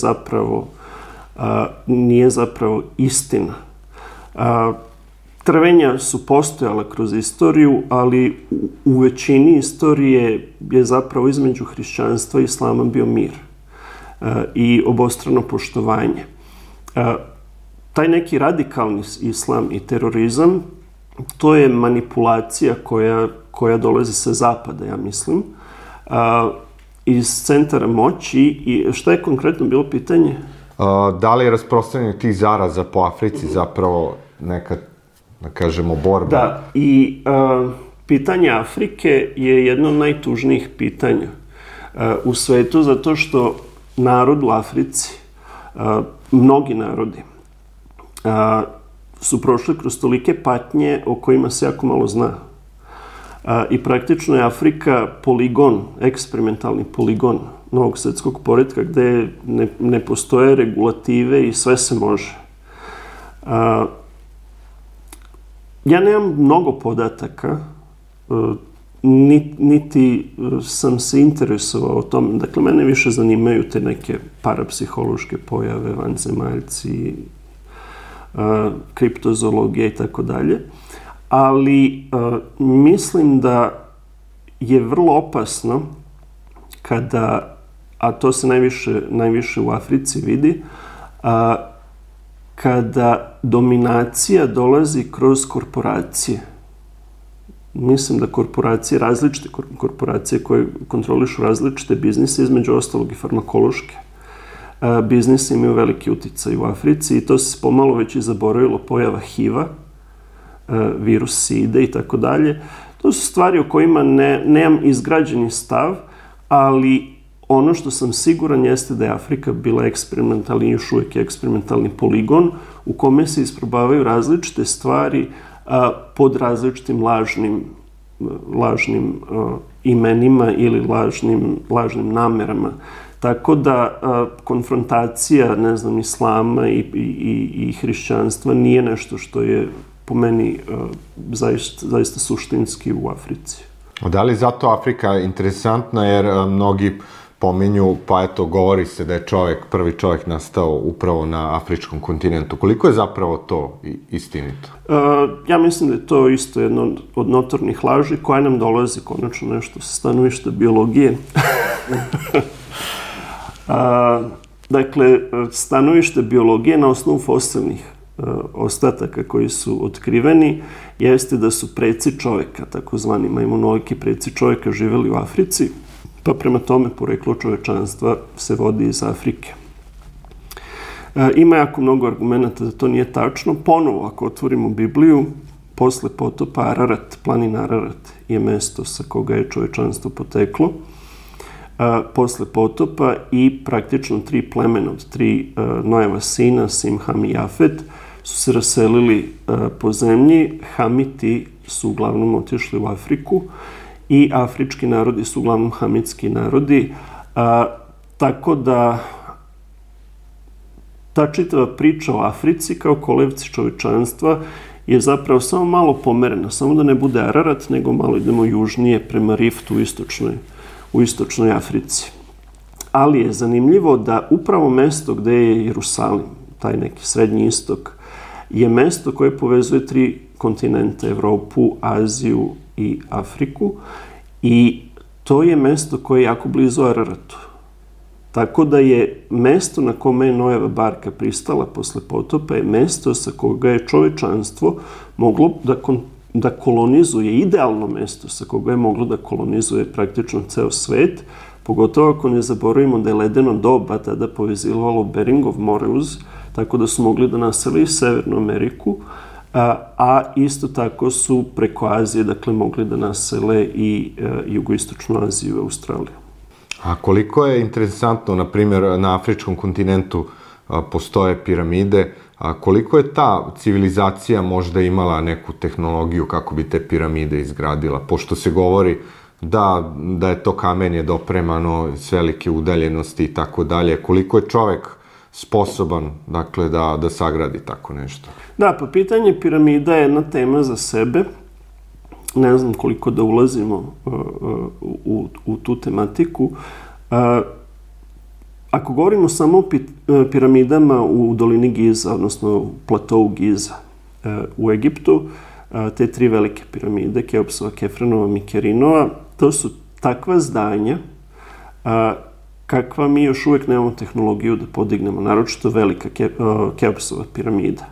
zapravo istina. Trvenja su postojala kroz istoriju, ali u većini istorije je zapravo između hrišćanstva i islama bio mir i obostrano poštovanje. Taj neki radikalni islam i terorizam, to je manipulacija koja dolazi sa zapada, ja mislim, iz centara moći. I šta je konkretno bilo pitanje? Da li je rasprostranjeno tih zaraza po Africi zapravo neka, da kažemo, borba? Da, i pitanje Afrike je jedno od najtužnijih pitanja u svetu, zato što narod u Africi, mnogi narodi, su prošli kroz tolike patnje o kojima se jako malo zna. I praktično je Afrika poligon, eksperimentalni poligon novog svetskog poretka gde ne postoje regulative i sve se može. Ja nemam mnogo podataka, niti sam se interesovao o tom. Dakle, mene više zanimaju te neke parapsihološke pojave, vanzemaljci, kriptozoologija i tako dalje. Ali mislim da je vrlo opasno kada, a to se najviše u Africi vidi, kada dominacija dolazi kroz korporacije. Mislim da različite korporacije koje kontrolišu različite biznise, između ostalog i farmakološke biznise, imaju veliki uticaj u Africi i to se pomalo već i zaboravilo, pojava HIV-a, virus SIDA i tako dalje. To su stvari o kojima nemam izgrađeni stav, ali ono što sam siguran jeste da je Afrika bila eksperimentalni i još uvijek eksperimentalni poligon u kome se isprobavaju različite stvari pod različitim lažnim imenima ili lažnim namerama. Tako da konfrontacija, ne znam, islama i hrišćanstva nije nešto što je po meni zaista suštinski u Africi. Da li zato Afrika interesantna jer mnogi pominju, pa eto, govori se da je prvi čovjek nastao upravo na afričkom kontinentu. Koliko je zapravo to istinito? Ja mislim da je to isto jedno od notornih laži koja nam dolazi konačno nešto sa stanovišta biologije. Dakle, stanovište biologije na osnovu fosilnih ostataka koji su otkriveni jeste da su preci čoveka, takozvani majmunoliki preci čoveka, živeli u Africi, pa prema tome poreklo čovečanstva se vodi iz Afrike. Ima jako mnogo argumenta da to nije tačno. Ponovo, ako otvorimo Bibliju, posle potopa Ararat, planina Ararat je mesto sa koga je čovečanstvo poteklo. Posle potopa i praktično 3 plemena od 3 Noeva sina, Sim, Ham i Jafet, su se raselili po zemlji. Hamiti su uglavnom otišli u Afriku i afrički narodi su uglavnom hamitski narodi. Tako da ta čitava priča o Africi kao kolevci čovečanstva je zapravo samo malo pomerena. Samo da ne bude Ararat, nego malo idemo južnije prema Riftu u istočnoj Africi. Ali je zanimljivo da upravo mesto gde je Jerusalim, taj neki srednji istok, je mesto koje povezuje 3 kontinenta, Evropu, Aziju i Afriku, i to je mesto koje je jako blizu Araratu. Tako da je mesto na kome je Noeva barka pristala posle potopa je mesto sa koga je čovečanstvo moglo da kolonizuje, idealno mesto sa koga je moglo da kolonizuje praktično ceo svet, pogotovo ako ne zaboravimo da je ledeno doba tada povezivalo Beringov Moreuz, tako da su mogli da nasele i Severnu Ameriku, a isto tako su preko Azije, dakle, mogli da nasele i jugoistočnu Aziju i Australiju. A koliko je interesantno, na primjer, na afričkom kontinentu postoje piramide, a koliko je ta civilizacija možda imala neku tehnologiju kako bi te piramide izgradila, pošto se govori da je to kamenje dopremano s velike udaljenosti i tako dalje, koliko je čovek sposoban, dakle, da sagradi tako nešto? Da, pa pitanje piramida je jedna tema za sebe. Ne znam koliko da ulazimo u tu tematiku. Ako govorimo samo o piramidama u dolini Giza, odnosno u platovu Giza u Egiptu, te 3 velike piramide, Keopsova, Kefrenova, Mikerinova, to su takva zdanja kakva mi još uvijek nemamo tehnologiju da podignemo, naročito velika Keopsova piramida.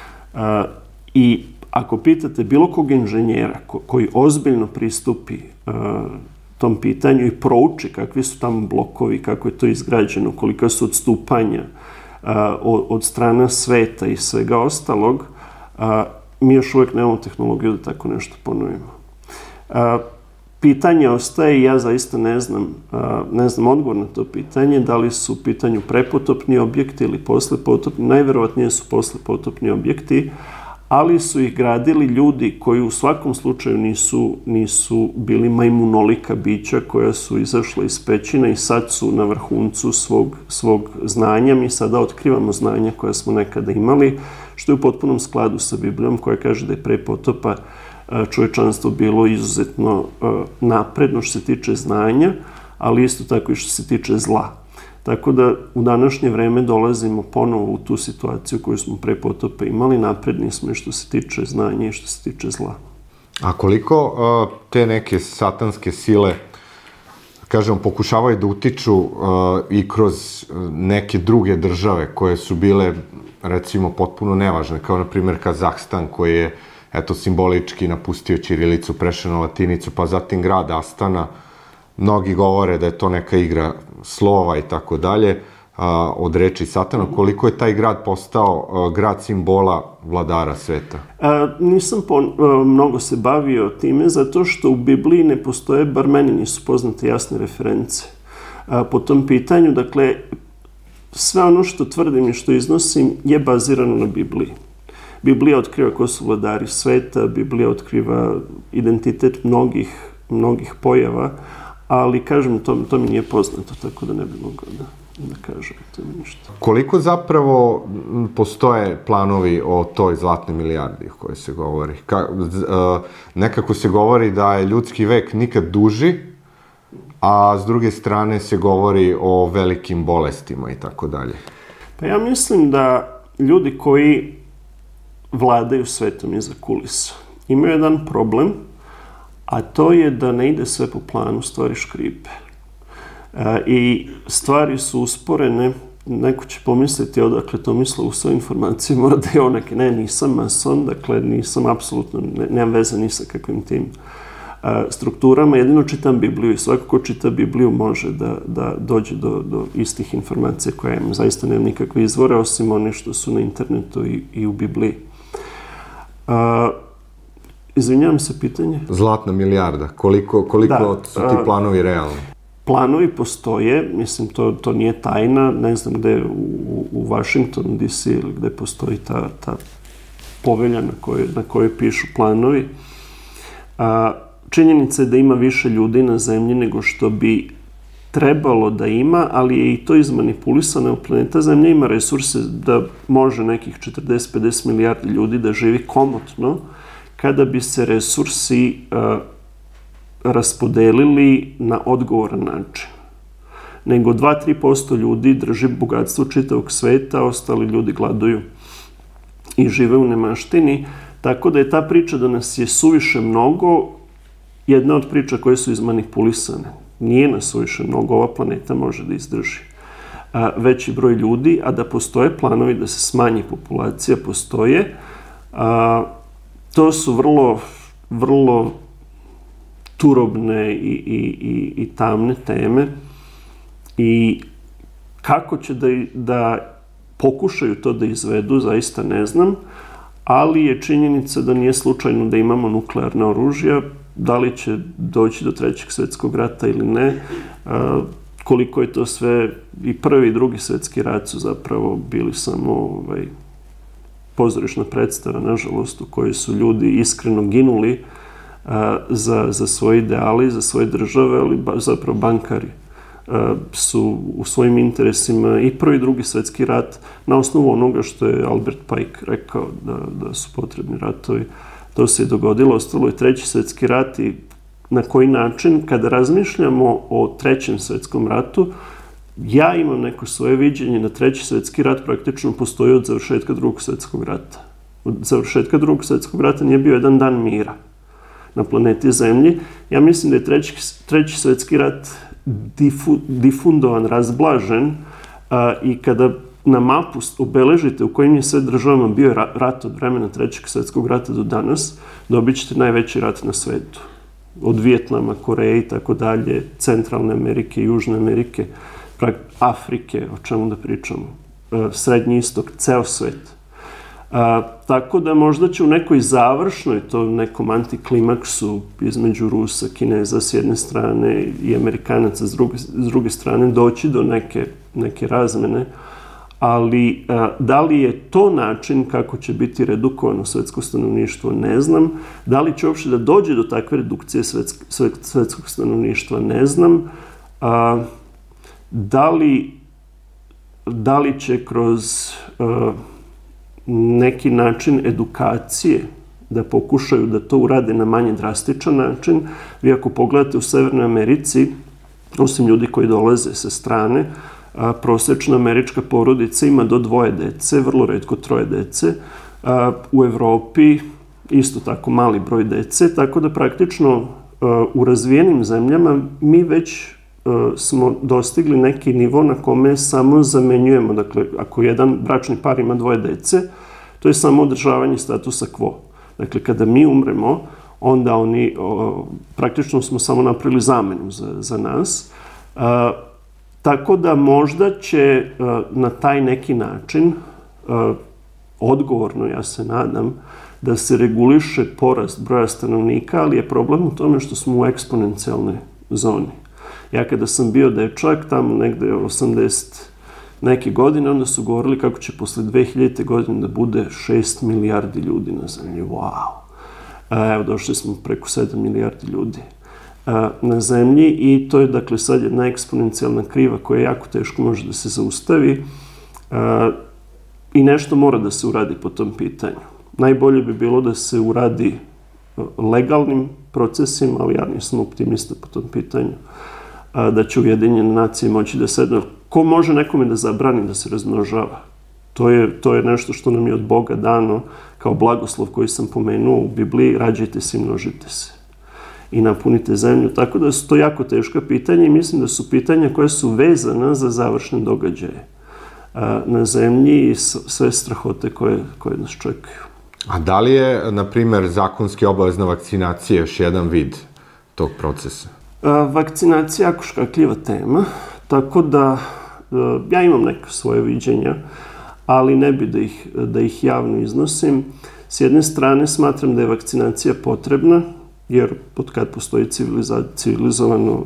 I ako pitate bilo kog inženjera koji ozbiljno pristupi tom pitanju i prouči kakvi su tamo blokovi, kako je to izgrađeno, kolika su odstupanja od strana sveta i svega ostalog, mi još uvijek nemamo tehnologiju da tako nešto ponovimo. Pitanje ostaje i ja zaista ne znam odgovor na to pitanje, da li su u pitanju prepotopni objekti ili poslepotopni. Najverovatnije su poslepotopni objekti, ali su ih gradili ljudi koji u svakom slučaju nisu bili majmunolika bića koja su izašla iz pećina i sad su na vrhuncu svog znanja. Mi sada otkrivamo znanja koja smo nekada imali, što je u potpunom skladu sa Biblijom koja kaže da je pre potopa čovečanstvo bilo izuzetno napredno što se tiče znanja, ali isto tako i što se tiče zla. Tako da u današnje vreme dolazimo ponovo u tu situaciju koju smo pre potopa imali, napredni smo i što se tiče znanja i što se tiče zla. A koliko te neke satanske sile, kažem, pokušavaju da utiču i kroz neke druge države koje su bile recimo, potpuno nevažne, kao na primjer Kazahstan koji je, eto, simbolički napustio ćirilicu, prešao na latinicu, pa zatim grad Astana. Mnogi govore da je to neka igra slova i tako dalje, od reči satana. Koliko je taj grad postao grad simbola vladara sveta? Nisam mnogo se bavio time, zato što u Bibliji ne postoje, bar meni nisu poznate jasne reference po tom pitanju. Dakle, sve ono što tvrdim i što iznosim je bazirano na Bibliji. Biblija otkriva ko su vladari sveta, Biblija otkriva identitet mnogih pojava, ali, kažem, to mi nije poznato, tako da ne bi mogao da kažem o tome ništa. Koliko zapravo postoje planovi o toj zlatnoj milijardi o kojoj se govori? Nekako se govori da je ljudski vek nikad duži, a s druge strane se govori o velikim bolestima i tako dalje. Pa ja mislim da ljudi koji vladaju svetom iza kulisa imaju jedan problem, a to je da ne ide sve po planu, stvari škripe. I stvari su usporene, neko će pomisliti odakle Tomislav u svojoj informaciji, mora da je onak, ne, nisam mason, dakle nisam apsolutno, nemam veze ni sa kakvim tim strukturama, jedino čitam Bibliju i svako ko čita Bibliju može da dođe do istih informacija koje imam. Zaista nemam nikakve izvore, osim one što su na internetu i u Bibliji. Izvinjavam se, pitanje? Zlatna milijarda. Koliko su ti planovi realni? Planovi postoje, mislim, to nije tajna, ne znam gde u Washingtonu, D.C. ili gde postoji ta povelja na kojoj pišu planovi. Činjenica je da ima više ljudi na zemlji nego što bi trebalo da ima, ali je i to izmanipulisano. Planeta Zemlja ima resurse da može nekih 40-50 milijardi ljudi da živi komotno, kada bi se resursi raspodelili na odgovoran način. Nego 2-3% ljudi drži bogatstvo čitavog sveta, ostali ljudi gladuju i žive u nemaštini. Tako da je ta priča da nas je suviše mnogo jedna od priča koje su izmanipulisane. Nije nas suviše mnogo, ova planeta može da izdrži veći broj ljudi, a da postoje planovi da se smanji populacija, postoje. To su vrlo turobne i tamne teme i kako će da pokušaju to da izvedu, zaista ne znam, ali je činjenica da nije slučajno da imamo nuklearna oružja. Da li će doći do Trećeg svjetskog rata ili ne, koliko je to sve, i Prvi i Drugi svjetski rat su zapravo bili samo pozorišna predstava, nažalost, u kojoj su ljudi iskreno ginuli za svoje ideale, za svoje države, ali zapravo bankari su u svojim interesima i Prvi i Drugi svjetski rat, na osnovu onoga što je Albert Pike rekao da su potrebni ratovi. To se je dogodilo, ostalo je Treći svjetski rat i na koji način, kada razmišljamo o Trećem svjetskom ratu, ja imam neko svoje viđenje da Treći svjetski rat praktično postoji od završetka Drugog svjetskog rata. Od završetka Drugog svjetskog rata nije bio jedan dan mira na planeti Zemlji. Ja mislim da je Treći svjetski rat difundovan, razblažen i kada na mapu obeležite u kojim je sve državama bio rat od vremena Trećeg svjetskog rata do danas, dobit ćete najveći rat na svetu. Od Vijetnama, Koreje i tako dalje, Centralne Amerike, Južne Amerike, Afrike, o čemu da pričamo, Srednji istok, ceo svet. Tako da možda će u nekoj završnoj, to nekom antiklimaksu između Rusa, Kineza s jedne strane i Amerikanaca s druge strane doći do neke razmene, ali da li je to način kako će biti redukovano svetsko stanovništvo, ne znam. Da li će uopšte da dođe do takve redukcije svetskog stanovništva, ne znam. Da li će kroz neki način edukacije da pokušaju da to urade na manje drastičan način. Vi ako pogledate u Severnoj Americi, osim ljudi koji dolaze sa strane, prosečna američka porodica ima do 2 dece, vrlo retko 3 dece. U Evropi isto tako mali broj dece, tako da praktično u razvijenim zemljama mi već smo dostigli neki nivo na kome samo zamenjujemo. Dakle, ako jedan bračni par ima 2 dece, to je samo održavanje statusa quo. Dakle, kada mi umremo, onda oni, praktično smo samo napravili zamenu za nas. Tako da možda će na taj neki način, odgovorno, ja se nadam, da se reguliše porast broja stanovnika, ali je problem u tome što smo u eksponencijalnoj zoni. Ja kada sam bio dečak, tamo negde 80 neke godine, onda su govorili kako će posle 2000. godine da bude 6 milijardi ljudi na zemlji. Wow! Evo, došli smo preko 7 milijardi ljudi na zemlji i to je, dakle, sad jedna eksponencijalna kriva koja jako teško može da se zaustavi i nešto mora da se uradi po tom pitanju. Najbolje bi bilo da se uradi legalnim procesima, ali ja nisam optimista po tom pitanju, da će Ujedinjene nacije moći da sednu. Ko može nekome da zabrani da se razmnožava? To je nešto što nam je od Boga dano kao blagoslov koji sam pomenuo u Bibliji, rađajte se i množite se i napunite zemlju. Tako da su to jako teška pitanja i mislim da su pitanja koja su vezana za završne događaje na zemlji i sve strahote koje nas čekaju. A da li je, na primjer, zakonski obavezna vakcinacija još jedan vid tog procesa? Vakcinacija je jako škakljiva tema, tako da ja imam neke svoje viđenja, ali ne bi da ih javno iznosim. S jedne strane smatram da je vakcinacija potrebna, jer od kad postoji civilizovano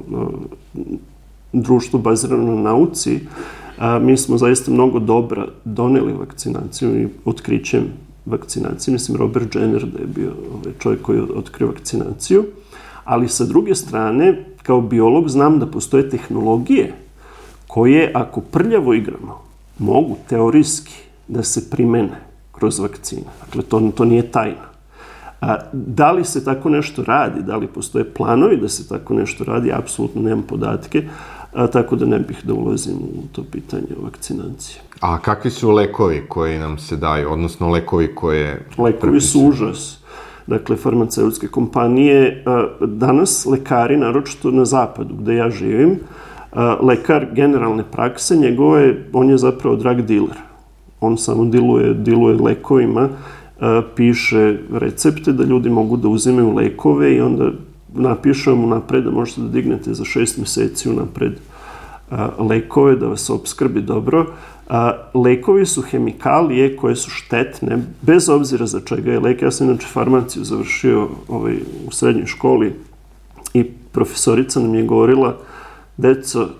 društvo bazirano na nauci, mi smo zaista mnogo dobra doneli vakcinaciju i otkrićem vakcinacije. Mislim, Robert Jenner da je bio čovjek koji je otkrio vakcinaciju. Ali sa druge strane, kao biolog, znam da postoje tehnologije koje, ako prljavo igramo, mogu teorijski da se primene kroz vakcine. Dakle, to nije tajna. Da li se tako nešto radi, da li postoje planovi da se tako nešto radi, apsolutno nemam podatke, tako da ne bih da ulazim u to pitanje vakcinacije. A kakvi su lekovi koji nam se daju, odnosno lekovi koje... Lekovi su užas. Dakle, farmaceutske kompanije, danas lekari, naročito na zapadu gde ja živim, lekar generalne prakse, on je zapravo drug dealer. On samo diluje lekovima, piše recepte da ljudi mogu da uzimaju lekove i onda napiše vam unapred da možete da dignete za 6 meseci unapred lekove, da vas opskrbi dobro. Lekovi su hemikalije koje su štetne, bez obzira za čega je lek. Ja sam inače farmaciju završio u srednjoj školi i profesorica nam je govorila: deco,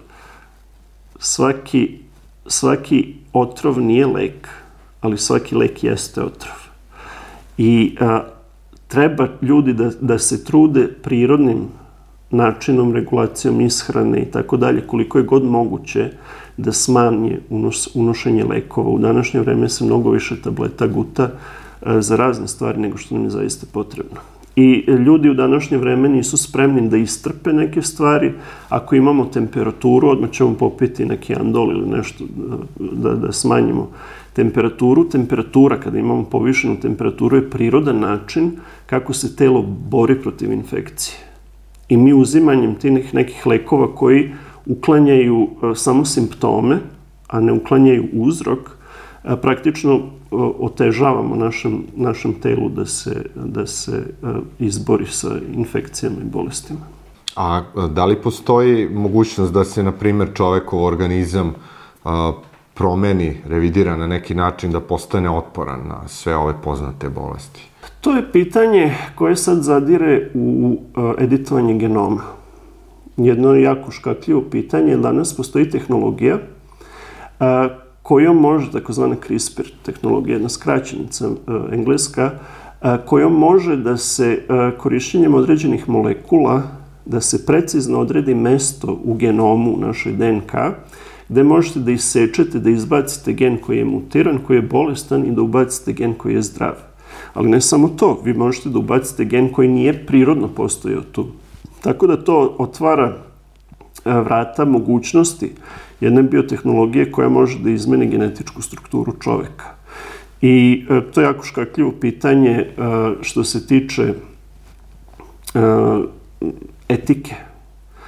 svaki otrov nije lek, ali svaki lek jeste otrov. I treba ljudi da se trude prirodnim načinom, regulacijom ishrane i tako dalje, koliko je god moguće da smanje unošenje lekova. U današnje vreme se mnogo više tableta guta za razne stvari nego što nam je zaista potrebno. I ljudi u današnje vreme nisu spremni da istrpe neke stvari. Ako imamo temperaturu, odmah ćemo popiti neki andol ili nešto da smanjimo temperaturu. Temperatura, kada imamo povišenu temperaturu, je prirodan način kako se telo bori protiv infekcije. I mi uzimanjem tih nekih lekova koji uklanjaju samo simptome, a ne uklanjaju uzrok, praktično otežavamo našem telu da se izbori sa infekcijama i bolestima. A da li postoji mogućnost da se, na primjer, čovekov organizam promeni, revidira na neki način da postane otporan na sve ove poznate bolesti? To je pitanje koje sad zadire u editovanje genoma. Jedno jako škakljivo pitanje. Danas postoji tehnologija kojom može, takozvana CRISPR tehnologija, jedna skraćenica engleska, kojom može da se korišćenjem određenih molekula da se precizno odredi mesto u genomu našoj DNK, gde možete da isečete, da izbacite gen koji je mutiran, koji je bolestan i da ubacite gen koji je zdrav. Ali ne samo to, vi možete da ubacite gen koji nije prirodno postojao tu. Tako da to otvara vrata mogućnosti jedne biotehnologije koja može da izmeni genetičku strukturu čoveka. I to je jako škakljivo pitanje što se tiče etike.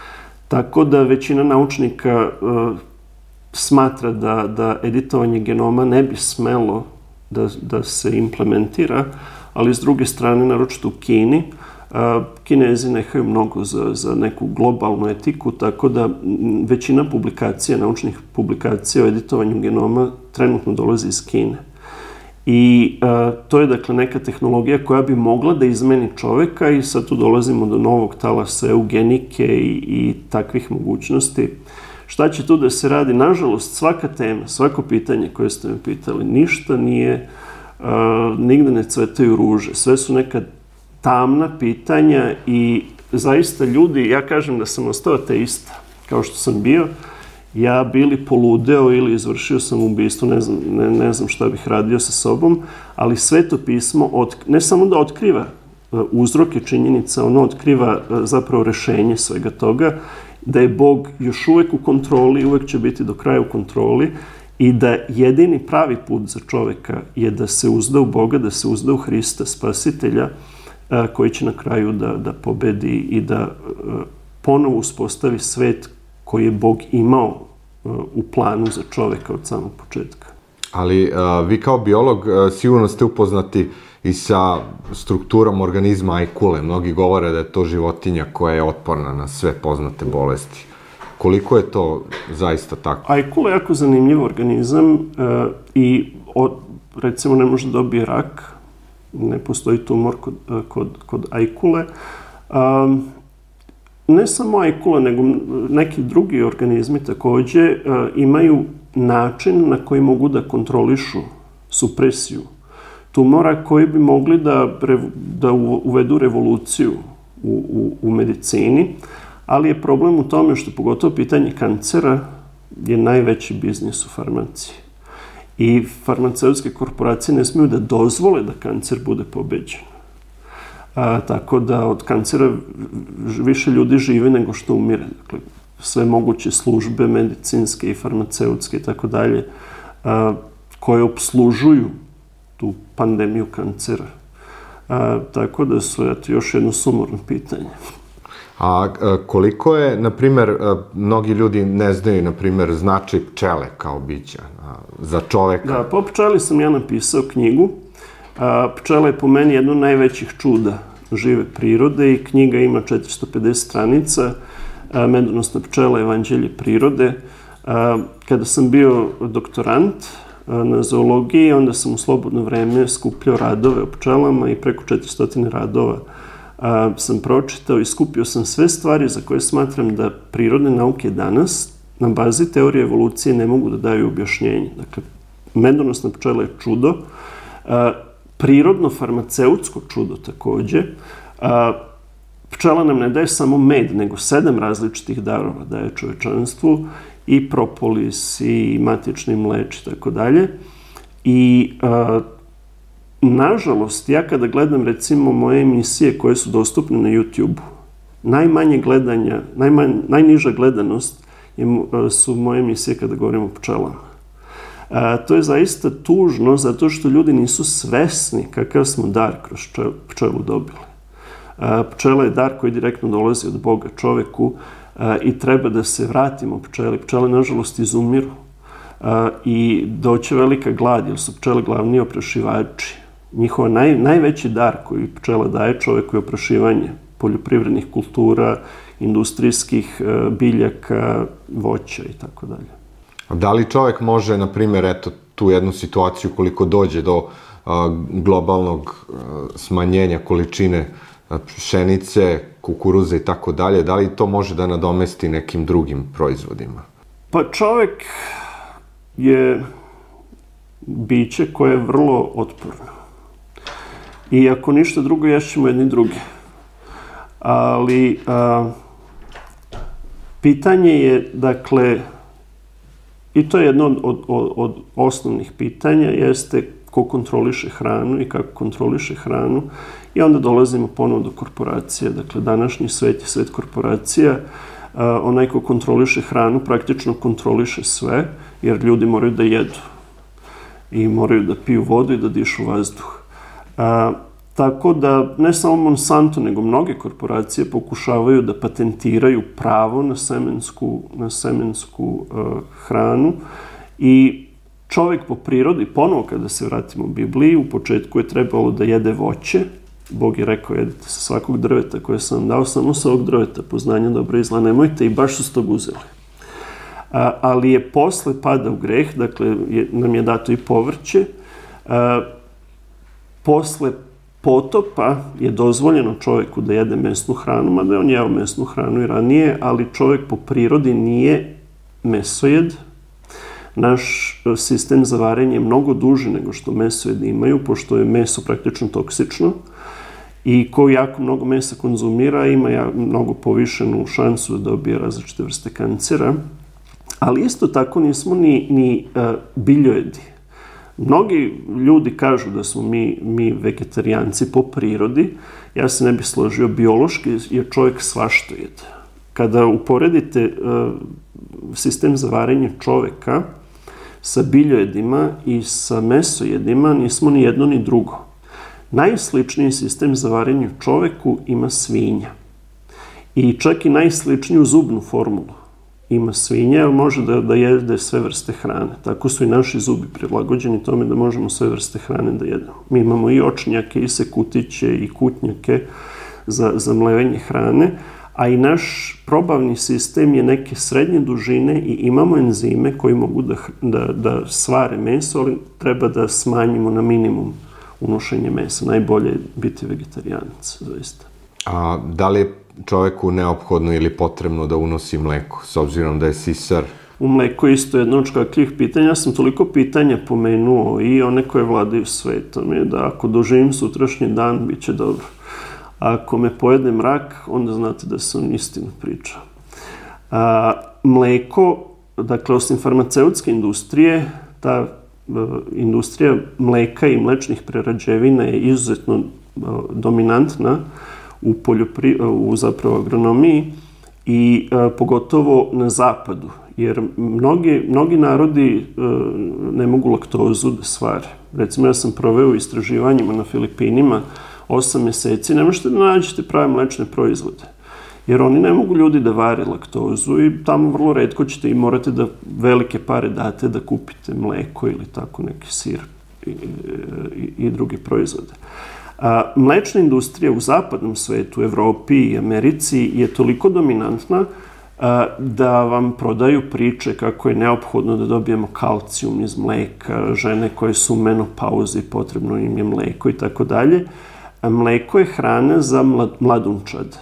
Tako da većina naučnika smatra da editovanje genoma ne bi smelo da se implementira, ali s druge strane, naročito u Kini, Kinezi nehaju mnogo za neku globalnu etiku, tako da većina publikacija, naučnih publikacija o editovanju genoma trenutno dolazi iz Kine. I to je, dakle, neka tehnologija koja bi mogla da izmeni čoveka i sad tu dolazimo do novog talasa eugenike i takvih mogućnosti. Šta će tu da se radi? Nažalost, svaka tema, svako pitanje koje ste me pitali, ništa nije, nigde ne cvetaju ruže. Sve su neka tamna pitanja i zaista ljudi, ja kažem da sam ostao ateista, kao što sam bio, ja bili poludeo ili izvršio sam ubistvo, ne znam šta bih radio sa sobom, ali Sveto pismo ne samo da otkriva uzroke činjenica, ono otkriva zapravo rešenje svega toga, da je Bog još uvek u kontroli, uvek će biti do kraja u kontroli i da jedini pravi put za čoveka je da se uzda u Boga, da se uzda u Hrista, Spasitelja, koji će na kraju da pobedi i da ponovo uspostavi svet koji je Bog imao u planu za čoveka od samog početka. Ali vi kao biolog sigurno ste upoznati i sa strukturom organizma ajkule. Mnogi govore da je to životinja koja je otporna na sve poznate bolesti. Koliko je to zaista tako? Ajkula je jako zanimljiv organizam i recimo ne može da dobije rak, ne postoji tumor kod ajkule. Ne samo ajkula, nego neki drugi organizmi takođe imaju način na koji mogu da kontrolišu supresiju tumora koji bi mogli da uvedu revoluciju u medicini, ali je problem u tome što pogotovo pitanje kancera je najveći biznis u farmaciji. I farmaceutske korporacije ne smiju da dozvole da kancer bude pobeđen. Tako da od kancera više ljudi žive nego što umire. Dakle, sve moguće službe medicinske i farmaceutske i tako dalje koje obslužuju tu pandemiju kancera. Tako da su, eto, još jedno sumorno pitanje. A koliko je, na primer, mnogi ljudi ne znaju, na primer, značaj pčele kao bića za čoveka? Da, po pčeli sam ja napisao knjigu. Pčela je po meni jedno od najvećih čuda žive prirode i knjiga ima 450 stranica. Medonosna pčela, evanđelje prirode. Kada sam bio doktorant na zoologiji, onda sam u slobodno vreme skupljao radove o pčelama i preko 400 radova sam pročitao i skupio sam sve stvari za koje smatram da prirodne nauke danas na bazi teorije evolucije ne mogu da daju objašnjenje. Dakle, medonosna pčela je čudo, prirodno farmaceutsko čudo takođe. Pčela nam ne daje samo med, nego 7 različitih darova daje čovečanstvu, i propolis, i matični mleč, i tako dalje. I nažalost, ja kada gledam recimo moje emisije koje su dostupne na YouTube-u, najmanje gledanja, najniža gledanost su moje emisije kada govorimo o pčelama. To je zaista tužno zato što ljudi nisu svesni kakav smo dar kroz pčelu dobili. Pčela je dar koji direktno dolazi od Boga čoveku i treba da se vratimo pčeli. Pčele, nažalost, izumiru i doće velika glad, jer su pčele glavni oprašivači. Njihova najveći dar koji pčela daje čoveku je oprašivanje poljoprivrednih kultura, industrijskih biljaka, voća i tako dalje. Da li čovek može, na primjer, eto, tu jednu situaciju koliko dođe do globalnog smanjenja količine pšenice, kukuruza i tako dalje, da li to može da nadomesti nekim drugim proizvodima? Pa čovek je biće koje je vrlo otporno. I ako ništa drugo, ješćemo jedni druge. Ali pitanje je, dakle, i to je jedno od osnovnih pitanja, jeste ko kontroliše hranu i kako kontroliše hranu. I onda dolazimo ponovo do korporacija. Dakle, današnji svet je svet korporacija. Onaj ko kontroliše hranu praktično kontroliše sve, jer ljudi moraju da jedu. I moraju da piju vodu i da dišu vazduh. Tako da ne samo Monsanto, nego mnoge korporacije pokušavaju da patentiraju pravo na semensku hranu i čovjek po prirodi, ponovo kada se vratimo u Bibliji, u početku je trebalo da jede voće. Bog je rekao, jedite sa svakog drveta koje sam vam dao, samo sa ovog drveta poznanja dobro i zla nemojte, i baš su s tog uzeli. Ali je posle pada u greh, dakle nam je dato i povrće, posle potopa je dozvoljeno čovjeku da jede mesnu hranu, mada je on jeo mesnu hranu i ranije, ali čovjek po prirodi nije mesojed. Naš sistem za varenje je mnogo duži nego što mesojedi imaju, pošto je meso praktično toksično i ko jako mnogo mesa konzumira ima mnogo povišenu šansu da dobije različite vrste kancera, ali isto tako nismo ni biljojedi. Mnogi ljudi kažu da smo mi vegetarijanci po prirodi. Ja se ne bih složio, biološki je čovjek svaštojed. Kada uporedite sistem za varenje čovjeka sa biljojedima i sa mesojedima, nismo ni jedno ni drugo. Najsličniji sistem za varenje čovjeku ima svinja. I čak i najsličniju zubnu formulu ima svinja, ali može da jede sve vrste hrane. Tako su i naši zubi prilagođeni tome da možemo sve vrste hrane da jedemo. Mi imamo i očnjake, i sekutiće, i kutnjake za mlevenje hrane, a i naš probavni sistem je neke srednje dužine i imamo enzime koji mogu da svare meso, ali treba da smanjimo na minimum unošenje mesa. Najbolje je biti vegetarijanac, zaista. A da li je čoveku neophodno ili potrebno da unosi mleko, s obzirom da je sisar? U mleku je isto jedno od škakljivih pitanja. Ja sam toliko pitanja pomenuo i one koje vladaju svetom je da ako doživim sutrašnji dan, bit će dobro. A ako me pojede mrak, onda znate da sam istinu pričao. Mleko, dakle, osim farmaceutske industrije, ta industrija mleka i mlečnih prerađevina je izuzetno dominantna u zapravo agronomiji i pogotovo na zapadu, jer mnogi narodi ne mogu laktozu da svare. Recimo, ja sam proveo u istraživanjima na Filipinima 8 meseci, ne možete da nađete prave mlečne proizvode, jer oni ne mogu ljudi da vare laktozu i tamo vrlo retko ćete i morate da velike pare date da kupite mleko ili tako neki sir i druge proizvode. Mlečna industrija u zapadnom svetu, Evropi i Americi je toliko dominantna da vam prodaju priče kako je neophodno da dobijemo kalcijum iz mleka, žene koje su u menopauzi, potrebno im je mleko i tako dalje. Mleko je hrana za mladunčad.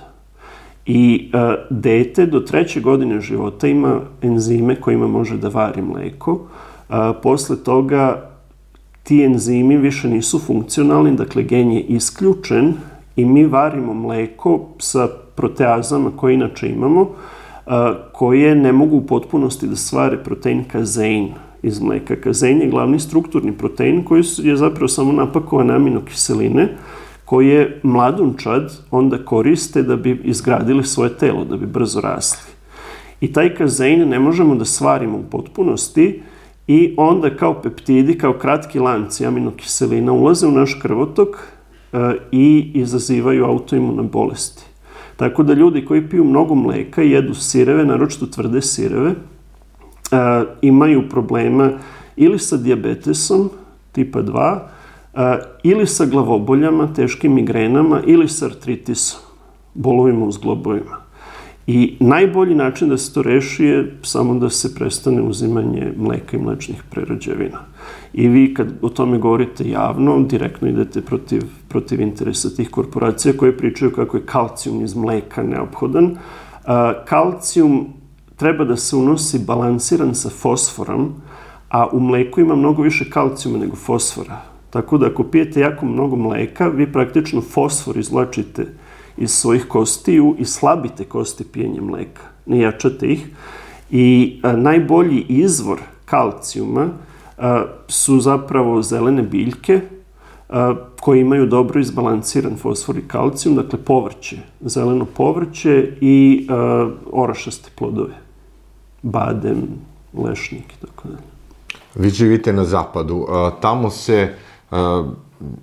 I dete do 3. godine života ima enzime kojima može da vari mleko. Posle toga ti enzimi više nisu funkcionalni, dakle gen je isključen i mi varimo mleko sa proteazama koje inače imamo, koje ne mogu u potpunosti da svare protein kazein iz mleka. Kazein je glavni strukturni protein koji je zapravo samo napakovan aminokiseline koje mladunčad onda koriste da bi izgradili svoje telo, da bi brzo rasli. I taj kazein ne možemo da svarimo u potpunosti i onda kao peptidi, kao kratki lanci aminokiselina ulaze u naš krvotok i izazivaju autoimune bolesti. Tako da ljudi koji piju mnogo mleka i jedu sireve, naročito tvrde sireve, imaju problema ili sa dijabetesom tipa 2, ili sa glavoboljama, teškim migrenama, ili sa artritisom, bolovima u zglobovima. I najbolji način da se to reši je samo da se prestane uzimanje mleka i mlečnih prerađevina. I vi kad o tome govorite javno, direktno idete protiv interesa tih korporacija koje pričaju kako je kalcijum iz mleka neophodan. Kalcijum treba da se unosi balansiran sa fosforom, a u mleku ima mnogo više kalcijuma nego fosfora. Tako da ako pijete jako mnogo mleka, vi praktično fosfor izvlačite iz svojih kostiju i slabite kosti pijenjem mleka. Ne jačate ih. I najbolji izvor kalcijuma su zapravo zelene biljke koje imaju dobro izbalansiran fosfor i kalcijum, dakle povrće, zeleno povrće i orašaste plodove. Badem, lešnik i tako dalje. Vi živite na zapadu. Tamo se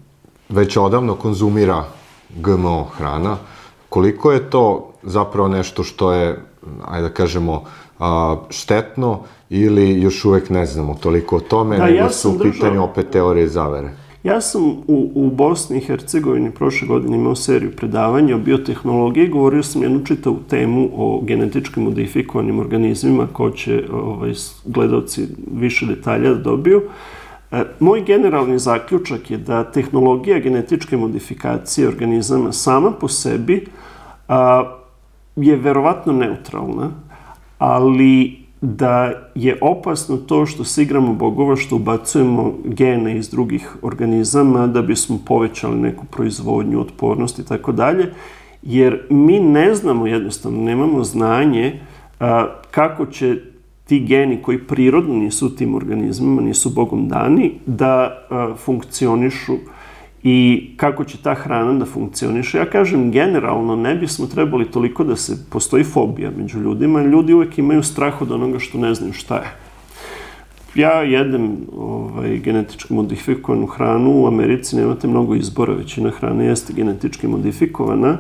već odavno konzumira GMO hrana, koliko je to zapravo nešto što je, ajde da kažemo, štetno ili još uvek ne znamo toliko o tome, nego su u pitanju opet teorije zavere? Ja sam u Bosni i Hercegovini prošle godine imao seriju predavanja o biotehnologiji, govorio sam jednu čitavu temu o genetički modifikovanim organizmima, ko će gledalci više detalja da dobiju. Moj generalni zaključak je da tehnologija genetičke modifikacije organizama sama po sebi je verovatno neutralna, ali da je opasno to što se igramo bogova, što ubacujemo gene iz drugih organizama da bismo povećali neku proizvodnju, otpornost i tako dalje, jer mi ne znamo jednostavno, nemamo znanje kako će ti geni koji prirodno nisu u tim organizmima, nisu Bogom dani, da funkcionišu i kako će ta hrana da funkcioniše. Ja kažem, generalno ne bismo trebali toliko da postoji fobija među ljudima. Ljudi uvek imaju strah od onoga što ne znaju šta je. Ja jedem genetički modifikovanu hranu. U Americi nemate mnogo izbora, većina hrane jeste genetički modifikovana.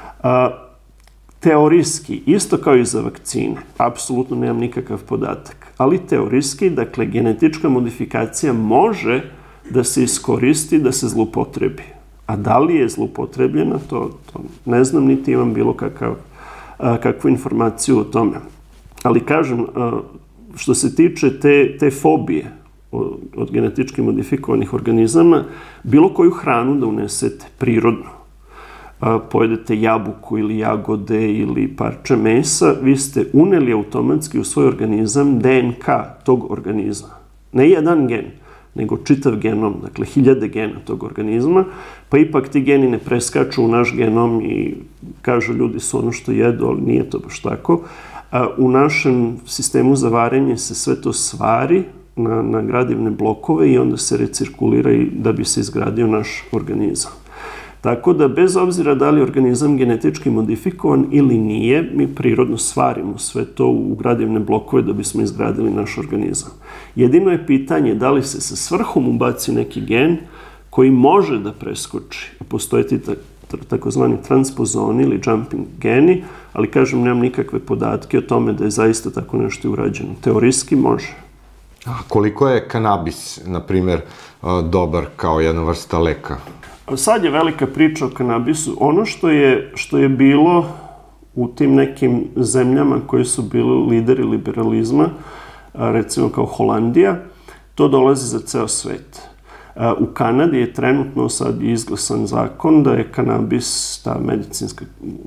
Teorijski, isto kao i za vakcine, apsolutno nemam nikakav podatak, ali teorijski, dakle, genetička modifikacija može da se iskoristi, da se zlupotrebi. A da li je zlupotrebljena, to ne znam, niti imam bilo kakvu informaciju o tome. Ali kažem, što se tiče te fobije od genetički modifikovanih organizama, bilo koju hranu da unesete prirodno, pojedete jabuku ili jagode ili parče mesa, vi ste uneli automatski u svoj organizam DNK tog organizma. Ne jedan gen, nego čitav genom, dakle 1000 gena tog organizma, pa ipak ti geni ne preskaču u naš genom i kažu ljudi su ono što jedu, ali nije to baš tako. U našem sistemu za varenje se sve to svari na gradivne blokove i onda se recirkulira da bi se izgradio naš organizam. Tako da, bez obzira da li je organizam genetički modifikovan ili nije, mi prirodno svarimo sve to u gradivne blokove da bismo izgradili naš organizam. Jedino je pitanje da li se sa svrhom ubaci neki gen koji može da preskoči. Postoje ti takozvani transpozoni ili jumping geni, ali kažem, nemam nikakve podatke o tome da je zaista tako nešto urađeno. Teorijski može. A koliko je kanabis, na primjer, dobar kao jedna vrsta leka? Sad je velika priča o kanabisu. Ono što je bilo u tim nekim zemljama koji su bili lideri liberalizma, recimo kao Holandija, to dolazi za ceo svet. U Kanadi je trenutno sad izglasan zakon da je kanabis, ta medicinska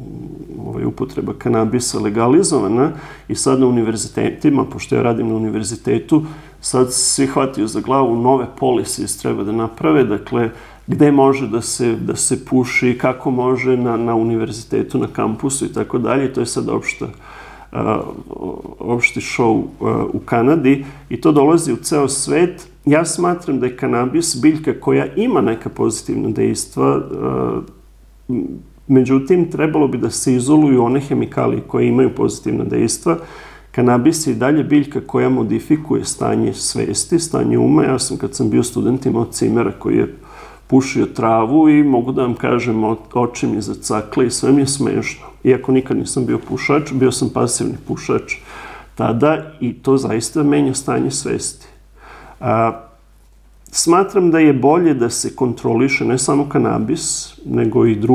upotreba kanabisa legalizovana i sad na univerzitetima, pošto ja radim na univerzitetu, sad svi hvataju za glavu, nove policies treba da naprave, dakle, gde može da se puši, kako može na univerzitetu, na kampusu i tako dalje. To je sad opšti show u Kanadi i to dolazi u ceo svet. Ja smatram da je kanabis biljka koja ima neka pozitivna dejstva, međutim, trebalo bi da se izoluju one hemikalije koje imaju pozitivna dejstva. Kanabis je i dalje biljka koja modifikuje stanje svesti, stanje uma. Ja sam, kad sam bio student, imao cimera koji je pušio travu i mogu da vam kažem, oči mi zacakle i sve mi je smešno. Iako nikad nisam bio pušač, bio sam pasivni pušač tada i to zaista menja stanje svesti. Smatram da je bolje da se kontroliše ne samo kanabis, nego i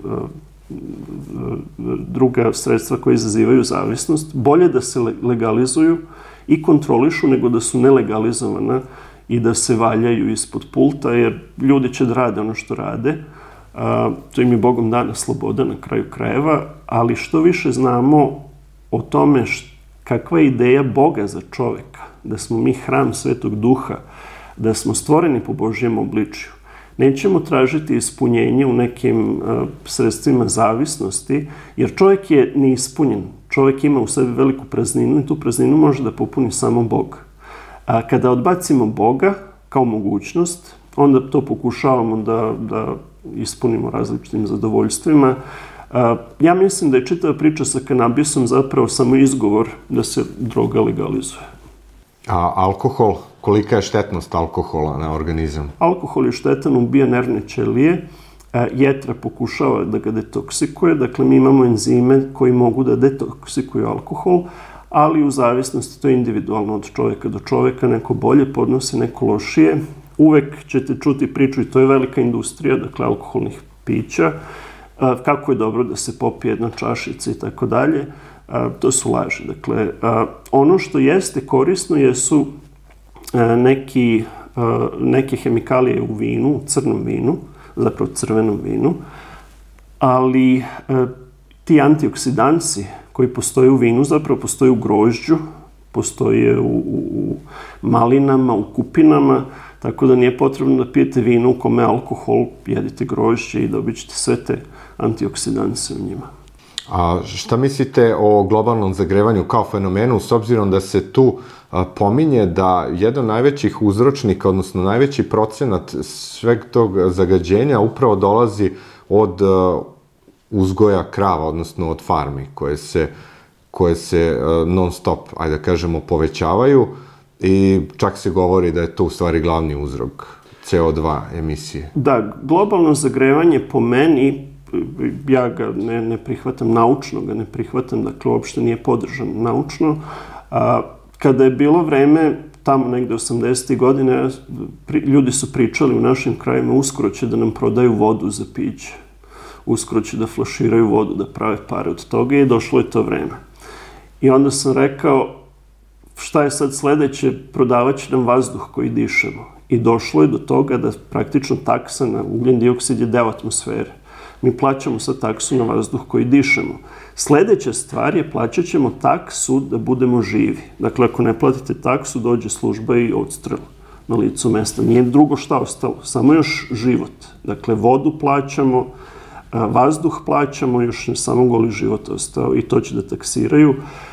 druga sredstva koje izazivaju zavisnost. Bolje da se legalizuju i kontrolišu nego da su nelegalizovana i da se valjaju ispod pulta, jer ljudi će da rade ono što rade. To im je Bogom dana sloboda na kraju krajeva, ali što više znamo o tome kakva je ideja Boga za čoveka, da smo mi hram Svetog Duha, da smo stvoreni po Božjem obličju. Nećemo tražiti ispunjenje u nekim sredstvima zavisnosti, jer čovek je neispunjen. Čovek ima u sebi veliku prazninu i tu prazninu može da popuni samo Bog. A kada odbacimo Boga kao mogućnost, onda to pokušavamo da ispunimo različitim zadovoljstvima. Ja mislim da je čitava priča sa kanabisom zapravo samo izgovor da se droga legalizuje. A alkohol? kolika je štetnost alkohola na organizam? Alkohol je štetan, ubija nervne ćelije, jetra pokušava da ga detoksikuje, dakle mi imamo enzime koji mogu da detoksikuju alkohol, ali u zavisnosti, to je individualno od čoveka do čoveka, neko bolje podnosi, neko lošije. Uvek ćete čuti priču, i to je velika industrija, dakle, alkoholnih pića, kako je dobro da se popije jedna čašica i tako dalje. To su laži. Dakle, ono što jeste korisno jesu neke hemikalije u vinu, u crnom vinu, zapravo crvenom vinu, ali ti antioksidansi koji postoje u vinu zapravo postoje u grožđu, postoje u malinama, u kupinama, tako da nije potrebno da pijete vino u kome alkohol, jedite grožđe i dobit ćete sve te antioksidanse u njima. A šta mislite o globalnom zagrevanju kao fenomenu, s obzirom da se tu pominje da jedan od najvećih uzročnika, odnosno najveći procenat sveg tog zagađenja upravo dolazi od uzgoja krava, odnosno od farmi, koje se non stop, ajde da kažemo, povećavaju i čak se govori da je to u stvari glavni uzrok CO2 emisije. Da, globalno zagrevanje po meni, ja ga ne prihvatam naučno, ga ne prihvatam, dakle uopšte nije podržan naučno. Kada je bilo vreme, tamo negde 80. godine, ljudi su pričali u našim krajima, uskoro će da nam prodaju vodu za piće. Uskoro će da flaširaju vodu, da prave pare od toga i došlo je to vreme. I onda sam rekao, šta je sad sledeće, prodavat će nam vazduh koji dišemo. I došlo je do toga da praktično taksa na ugljen dioksid je deo atmosfere. Mi plaćamo sad taksu na vazduh koji dišemo. Sledeća stvar je plaćat ćemo taksu da budemo živi. Dakle, ako ne platite taksu, dođe služba i odstrel na licu mesta. Nije drugo šta ostalo, samo još život. Dakle, vodu plaćamo, vazduh plaćamo, još ne samo goli život ostao i to će da taksiraju.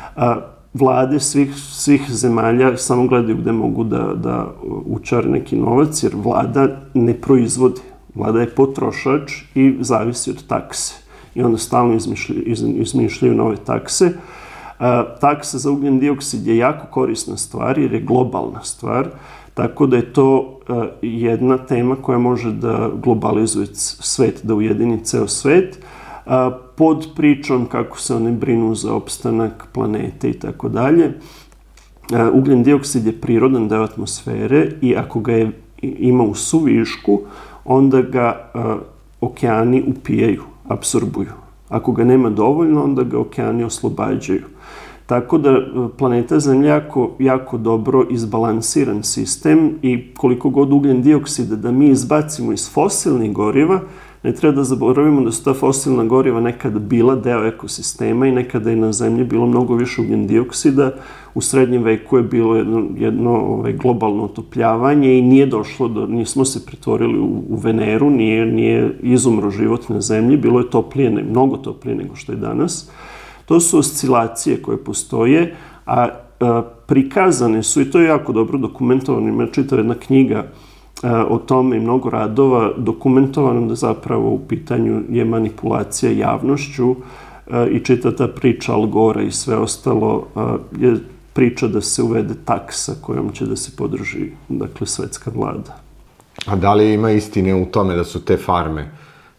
Vlade svih zemalja samo gledaju gde mogu da učare neki novac, jer vlada ne proizvodi. Vlada je potrošač i zavisi od takse. I onda stalno izmišljaju nove takse. Taksa za ugljen dioksid je jako korisna stvar, jer je globalna stvar, tako da je to jedna tema koja može da globalizuje svet, da ujedini ceo svet, pod pričom kako se one brinu za opstanak planete i tako dalje. Ugljen dioksid je prirodan deo atmosfere i ako ga ima u suvišku, onda ga okeani upijaju, apsorbuju. Ako ga nema dovoljno, onda ga okeani oslobađaju. Tako da planeta Zemlja je jako dobro izbalansiran sistem i koliko god ugljen dioksida da mi izbacimo iz fosilnih goriva, ne treba da zaboravimo da su ta fosilna goriva nekada bila deo ekosistema i nekada je na Zemlji bilo mnogo više ugljen dioksida. U srednjem veku je bilo jedno globalno otopljavanje i nije došlo nismo se pretvorili u Veneru, nije izumro život na Zemlji, bilo je toplije, mnogo toplije nego što je danas. To su oscilacije koje postoje, a prikazane su, i to je jako dobro dokumentovano, ima čitava jedna knjiga o tome i mnogo radova, dokumentovano da zapravo u pitanju je manipulacija javnošću i čita ta priča Al Gora i sve ostalo je priča da se uvede taksa kojom će da se podrži, dakle, svetska vlada. A da li ima istine u tome da su te farme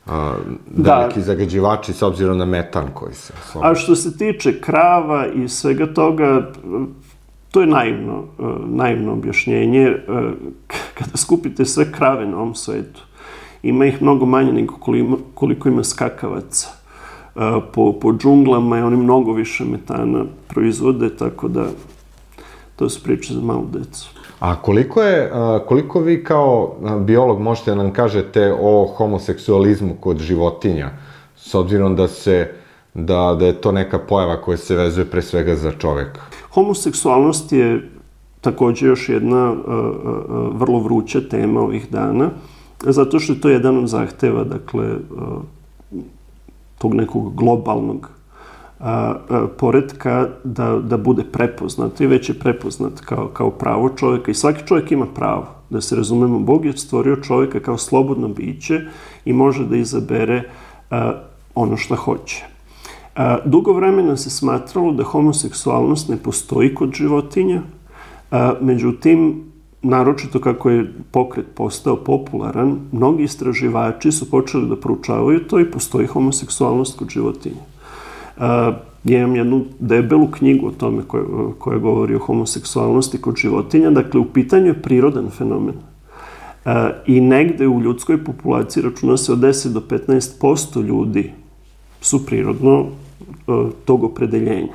veliki zagađivači s obzirom na metan koji se... A što se tiče krava i svega toga, to je naivno objašnjenje. Kada skupite sve krave na ovom svetu, ima ih mnogo manje nego koliko ima skakavaca. Po džunglama i oni mnogo više metana proizvode, tako da to su priče za malu decu. A koliko vi kao biolog možete da nam kažete o homoseksualizmu kod životinja, s obzirom da je to neka pojava koja se vezuje pre svega za čoveka? Homoseksualnost je takođe još jedna vrlo vruća tema ovih dana, zato što je to jedan od zahteva, dakle, tog nekog globalnog poretka da bude prepoznat i već je prepoznat kao pravo čoveka i svaki čovjek ima pravo. Da se razumemo, Bog je stvorio čovjeka kao slobodno biće i može da izabere ono što hoće. Dugo vremena se smatralo da homoseksualnost ne postoji kod životinja, međutim, naročito kako je pokret postao popularan, mnogi istraživači su počeli da proučavaju to i postoji homoseksualnost kod životinja. Ja imam jednu debelu knjigu o tome koja govori o homoseksualnosti kod životinja. Dakle, u pitanju je prirodan fenomen. I negde u ljudskoj populaciji računa se od 10 do 15% ljudi su prirodno tog opredeljenja.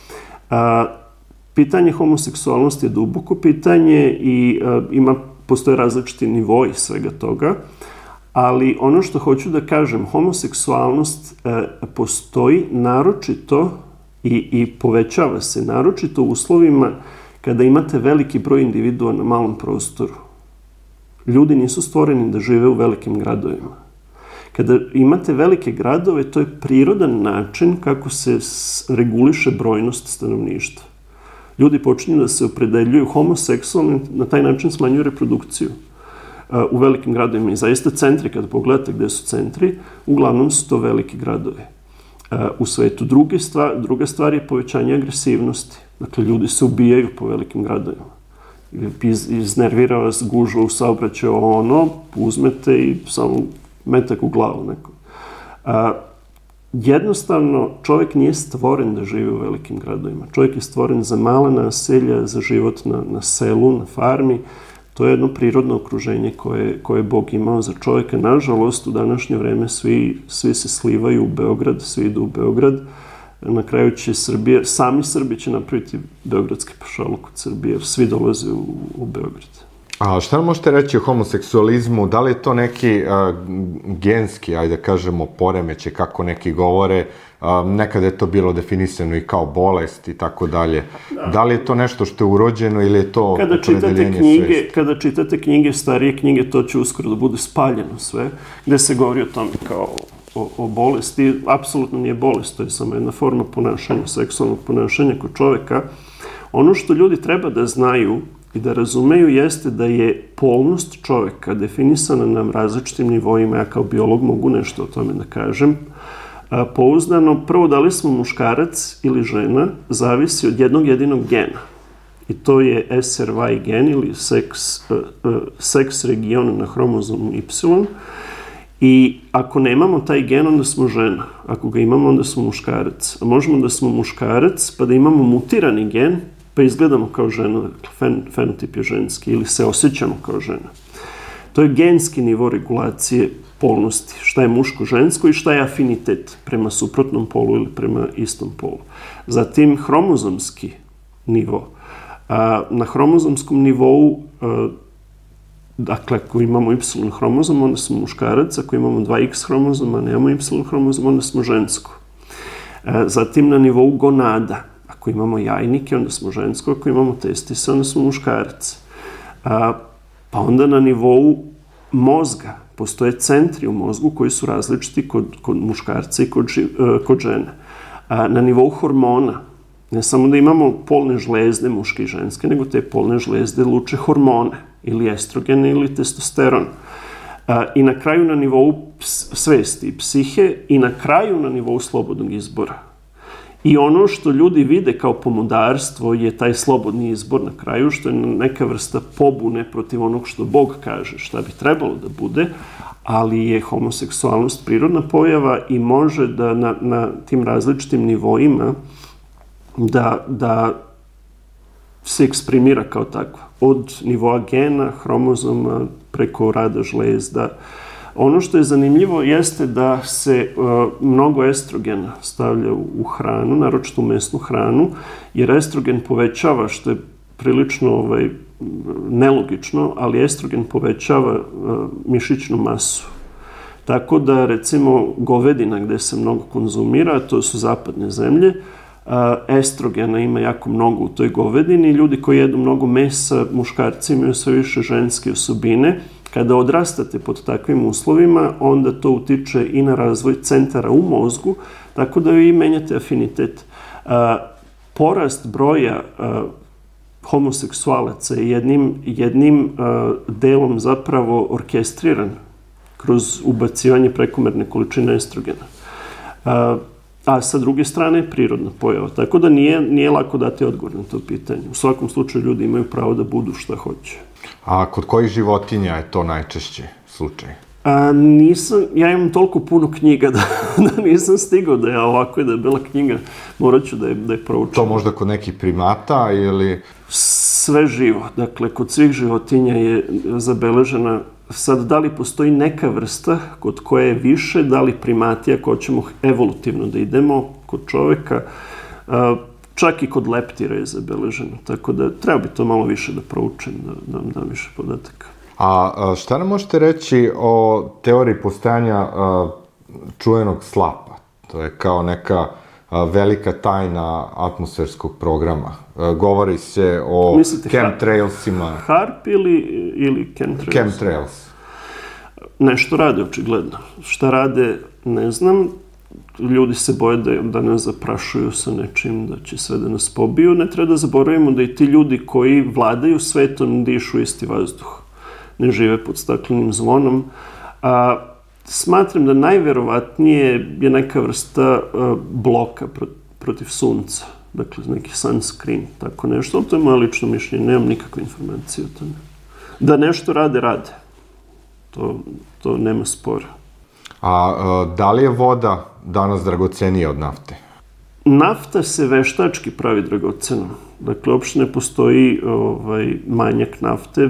Pitanje homoseksualnosti je duboko pitanje i postoje različiti nivoi svega toga, ali ono što hoću da kažem, homoseksualnost postoji naročito i povećava se naročito u uslovima kada imate veliki broj individua na malom prostoru. Ljudi nisu stvoreni da žive u velikim gradovima. Kada imate velike gradove, to je prirodan način kako se reguliše brojnost stanovništva. Ljudi počinju da se opredeljuju homoseksualni, na taj način smanjuju reprodukciju u velikim gradovima. I zaista centri, kada pogledate gde su centri, uglavnom su to veliki gradovi. U svetu druga stvar je povećanje agresivnosti. Dakle, ljudi se ubijaju po velikim gradovima. Iznervira vas gužva u saobraćaju, uzmete i samo metak u glavu nekom. Jednostavno, čovjek nije stvoren da živi u velikim gradovima. Čovjek je stvoren za mala naselja, za život na selu, na farmi. To je jedno prirodno okruženje koje je Bog imao za čovjeka. Nažalost, u današnje vreme svi se slivaju u Beograd, svi idu u Beograd. Na kraju će sami Srbi će napraviti beogradski pašaluk od Srbije, jer svi dolaze u Beograd. A šta možete reći o homoseksualizmu? Da li je to neki genski, ajde da kažemo, poremećaj, kako neki govore? Nekada je to bilo definisano i kao bolest i tako dalje. Da li je to nešto što je urođeno ili je to opredeljenje svesti? Kada čitate knjige, starije knjige, to će uskoro da bude spaljeno sve, gde se govori o tome kao o bolesti. Apsolutno nije bolest, to je samo jedna forma ponašanja, seksualnog ponašanja kod čoveka. Ono što ljudi treba da znaju i da razumeju jeste da je polnost čoveka definisana na različitim nivoima. Ja kao biolog mogu nešto o tome da kažem. Pouzdano, prvo da li smo muškarac ili žena zavisi od jednog jedinog gena. I to je SRY gen ili seks region na hromozomu Y. I ako nemamo taj gen, onda smo žena. Ako ga imamo, onda smo muškarac. A možemo da smo muškarac pa da imamo mutirani gen, pa izgledamo kao žena, dakle, fenotip je ženski, ili se osjećamo kao žena. To je genski nivo regulacije polnosti, šta je muško-žensko i šta je afinitet prema suprotnom polu ili prema istom polu. Zatim, hromozomski nivo. Na hromozomskom nivou, dakle, ako imamo Y hromozom, onda smo muškarac, ako imamo 2X hromozom, a nemamo Y hromozom, onda smo žensko. Zatim, na nivou gonada. Ako imamo jajnike, onda smo žensko, ako imamo testise, onda smo muškarac. Pa onda na nivou mozga postoje centri u mozgu koji su različiti kod muškarca i kod žene. Na nivou hormona, ne samo da imamo polne žlezde, muške i ženske, nego te polne žlezde luče hormone, ili estrogen, ili testosteron. I na kraju na nivou svesti i psihe i na kraju na nivou slobodnog izbora. I ono što ljudi vide kao pomodarstvo je taj slobodni izbor na kraju, što je neka vrsta pobune protiv onog što Bog kaže, šta bi trebalo da bude, ali je homoseksualnost prirodna pojava i može da na tim različitim nivoima da se eksprimira kao takva. Od nivoa gena, hromozoma, preko rada žlezda. Ono što je zanimljivo jeste da se mnogo estrogena stavlja u hranu, naročito u mesnu hranu, jer estrogen povećava, što je prilično nelogično, ali estrogen povećava mišićnu masu. Tako da, recimo, govedina gde se mnogo konzumira, to su zapadne zemlje, estrogena ima jako mnogo u toj govedini. Ljudi koji jedu mnogo mesa, muškarci imaju sve više ženske osobine. Kada odrastate pod takvim uslovima, onda to utiče i na razvoj centara u mozgu, tako da vi menjate afinitet. Porast broja homoseksualaca je jednim delom zapravo orkestriran kroz ubacivanje prekomerne količine estrogena. a sa druge strane je prirodna pojava. Tako da nije lako dati odgovor na to pitanje. U svakom slučaju ljudi imaju pravo da budu šta hoće. A kod kojih životinja je to najčešće slučaj? Ja imam toliko puno knjiga da nisam stigao da je ovako i da je bila knjiga. Morat ću da je proučim. To možda kod nekih primata ili... Sve živo. Dakle, kod svih životinja je zabeležena. Sad, da li postoji neka vrsta kod koje je više, da li primati, ako hoćemo evolutivno da idemo kod čoveka, čak i kod leptira je zabeleženo. Tako da treba bi to malo više da proučim, da vam dam više podataka. A šta nam možete reći o teoriji postojanja čuvenog slapa? To je kao neka velika tajna atmosferskog programa. Govori se o chemtrailsima. HAARP ili chemtrails? Chemtrails. Nešto rade, očigledno. Šta rade, ne znam. Ljudi se boje da nas zaprašuju sa nečim, da će sve da nas pobiju. Ne treba da zaboravimo da i ti ljudi koji vladaju svetom dišu isti vazduh. Ne žive pod staklenim zvonom. Smatram da najverovatnije je neka vrsta bloka protiv sunca. Dakle, neki sunscreen, tako nešto. Ali to je moje lično mišljenje, nemam nikakve informacije o tome. Da nešto rade. To nema spora. A da li je voda danas dragocenija od nafte? Nafta se veštački pravi dragocenom. Dakle, uopšte ne postoji manjak nafte.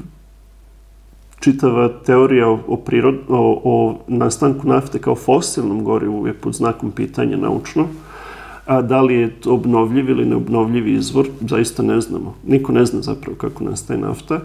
Čitava teorija o nastanku nafte kao fosilnom gorivu je pod znakom pitanja naučno. A da li je to obnovljiv ili neobnovljivi izvor, zaista ne znamo. Niko ne zna zapravo kako nastaje nafta.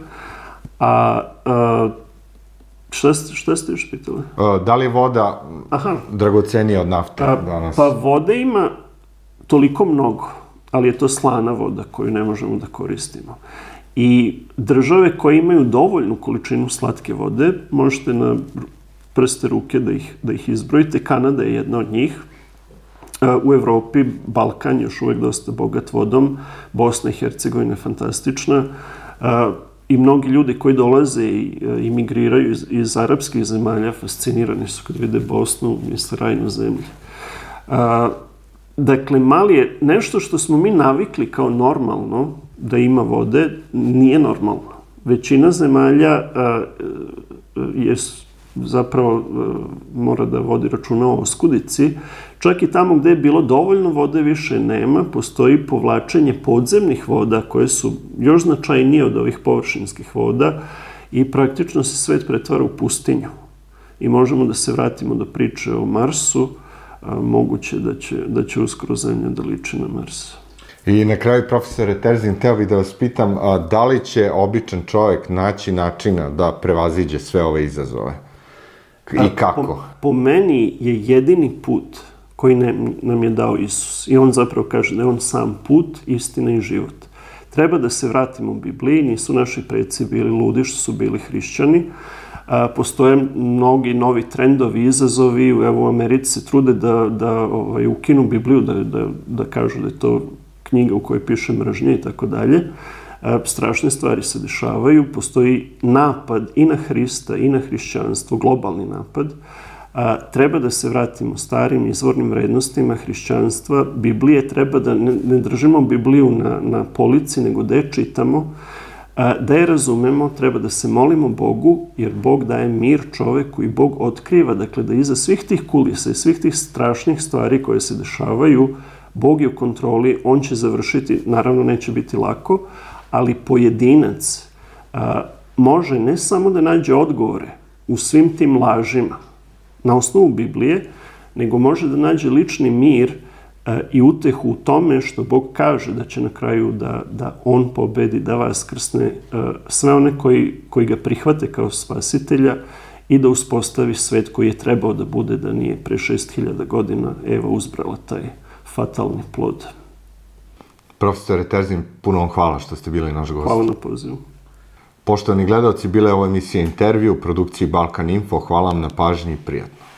Šta ste još pitali? Da li je voda dragocenija od nafte danas? Pa vode ima toliko mnogo, ali je to slana voda koju ne možemo da koristimo. I države koje imaju dovoljnu količinu slatke vode, možete na prste ruke da ih izbrojite. Kanada je jedna od njih. U Evropi Balkan je još uvek dosta bogat vodom. Bosna i Hercegovina je fantastična. I mnogi ljudi koji dolaze i imigriraju iz arapskih zemalja fascinirani su kad vide Bosnu, misle raj na zemlji. Dakle, Mali je nešto što smo mi navikli kao normalno da ima vode, nije normalno. Većina zemalja zapravo mora da vodi računa o oskudici. Čak i tamo gde je bilo dovoljno vode više nema, postoji povlačenje podzemnih voda koje su još značajnije od ovih površinskih voda i praktično se svet pretvara u pustinju. I možemo da se vratimo do priče o Marsu, moguće da će uskoro Zemlja da liči na Mars. I na kraju, profesore Terzin, hteo bih da vas pitam, da li će običan čovjek naći načina da prevaziđe sve ove izazove? I kako? Po meni je jedini put koji nam je dao Isus. I on zapravo kaže da je on sam put, istina i život. Treba da se vratimo u Bibliji, nisu naši preci bili ludi što su bili hrišćani. Postoje mnogi novi trendovi, izazovi. Evo u Americi se trude da ukinu Bibliju, da kažu da je to knjiga u kojoj piše mržnje i tako dalje. Strašne stvari se dešavaju. Postoji napad i na Hrista i na hrišćanstvo, globalni napad. Treba da se vratimo starim izvornim vrednostima hrišćanstva. Biblije treba da ne držimo Bibliju na polici, nego da je čitamo, da je razumemo, treba da se molimo Bogu, jer Bog daje mir čoveku i Bog otkriva, dakle da iza svih tih kulisa i svih tih strašnih stvari koje se dešavaju, Bog je u kontroli, on će završiti, naravno neće biti lako, ali pojedinac može ne samo da nađe odgovore u svim tim lažima na osnovu Biblije, nego može da nađe lični mir i utehu u tome što Bog kaže da će na kraju da on pobedi, da vaskrsne sve one koji ga prihvate kao spasitelja i da uspostavi svet koji je trebao da bude, da nije pre 6000 godina Eva uzbrala taj fatalni plod. Profesore Terzin, puno vam hvala što ste bili naš gost. Hvala na pozivu. Poštovani gledalci, bila je ovo emisija Intervju u produkciji Balkan Info. Hvala vam na pažnji i prijatno.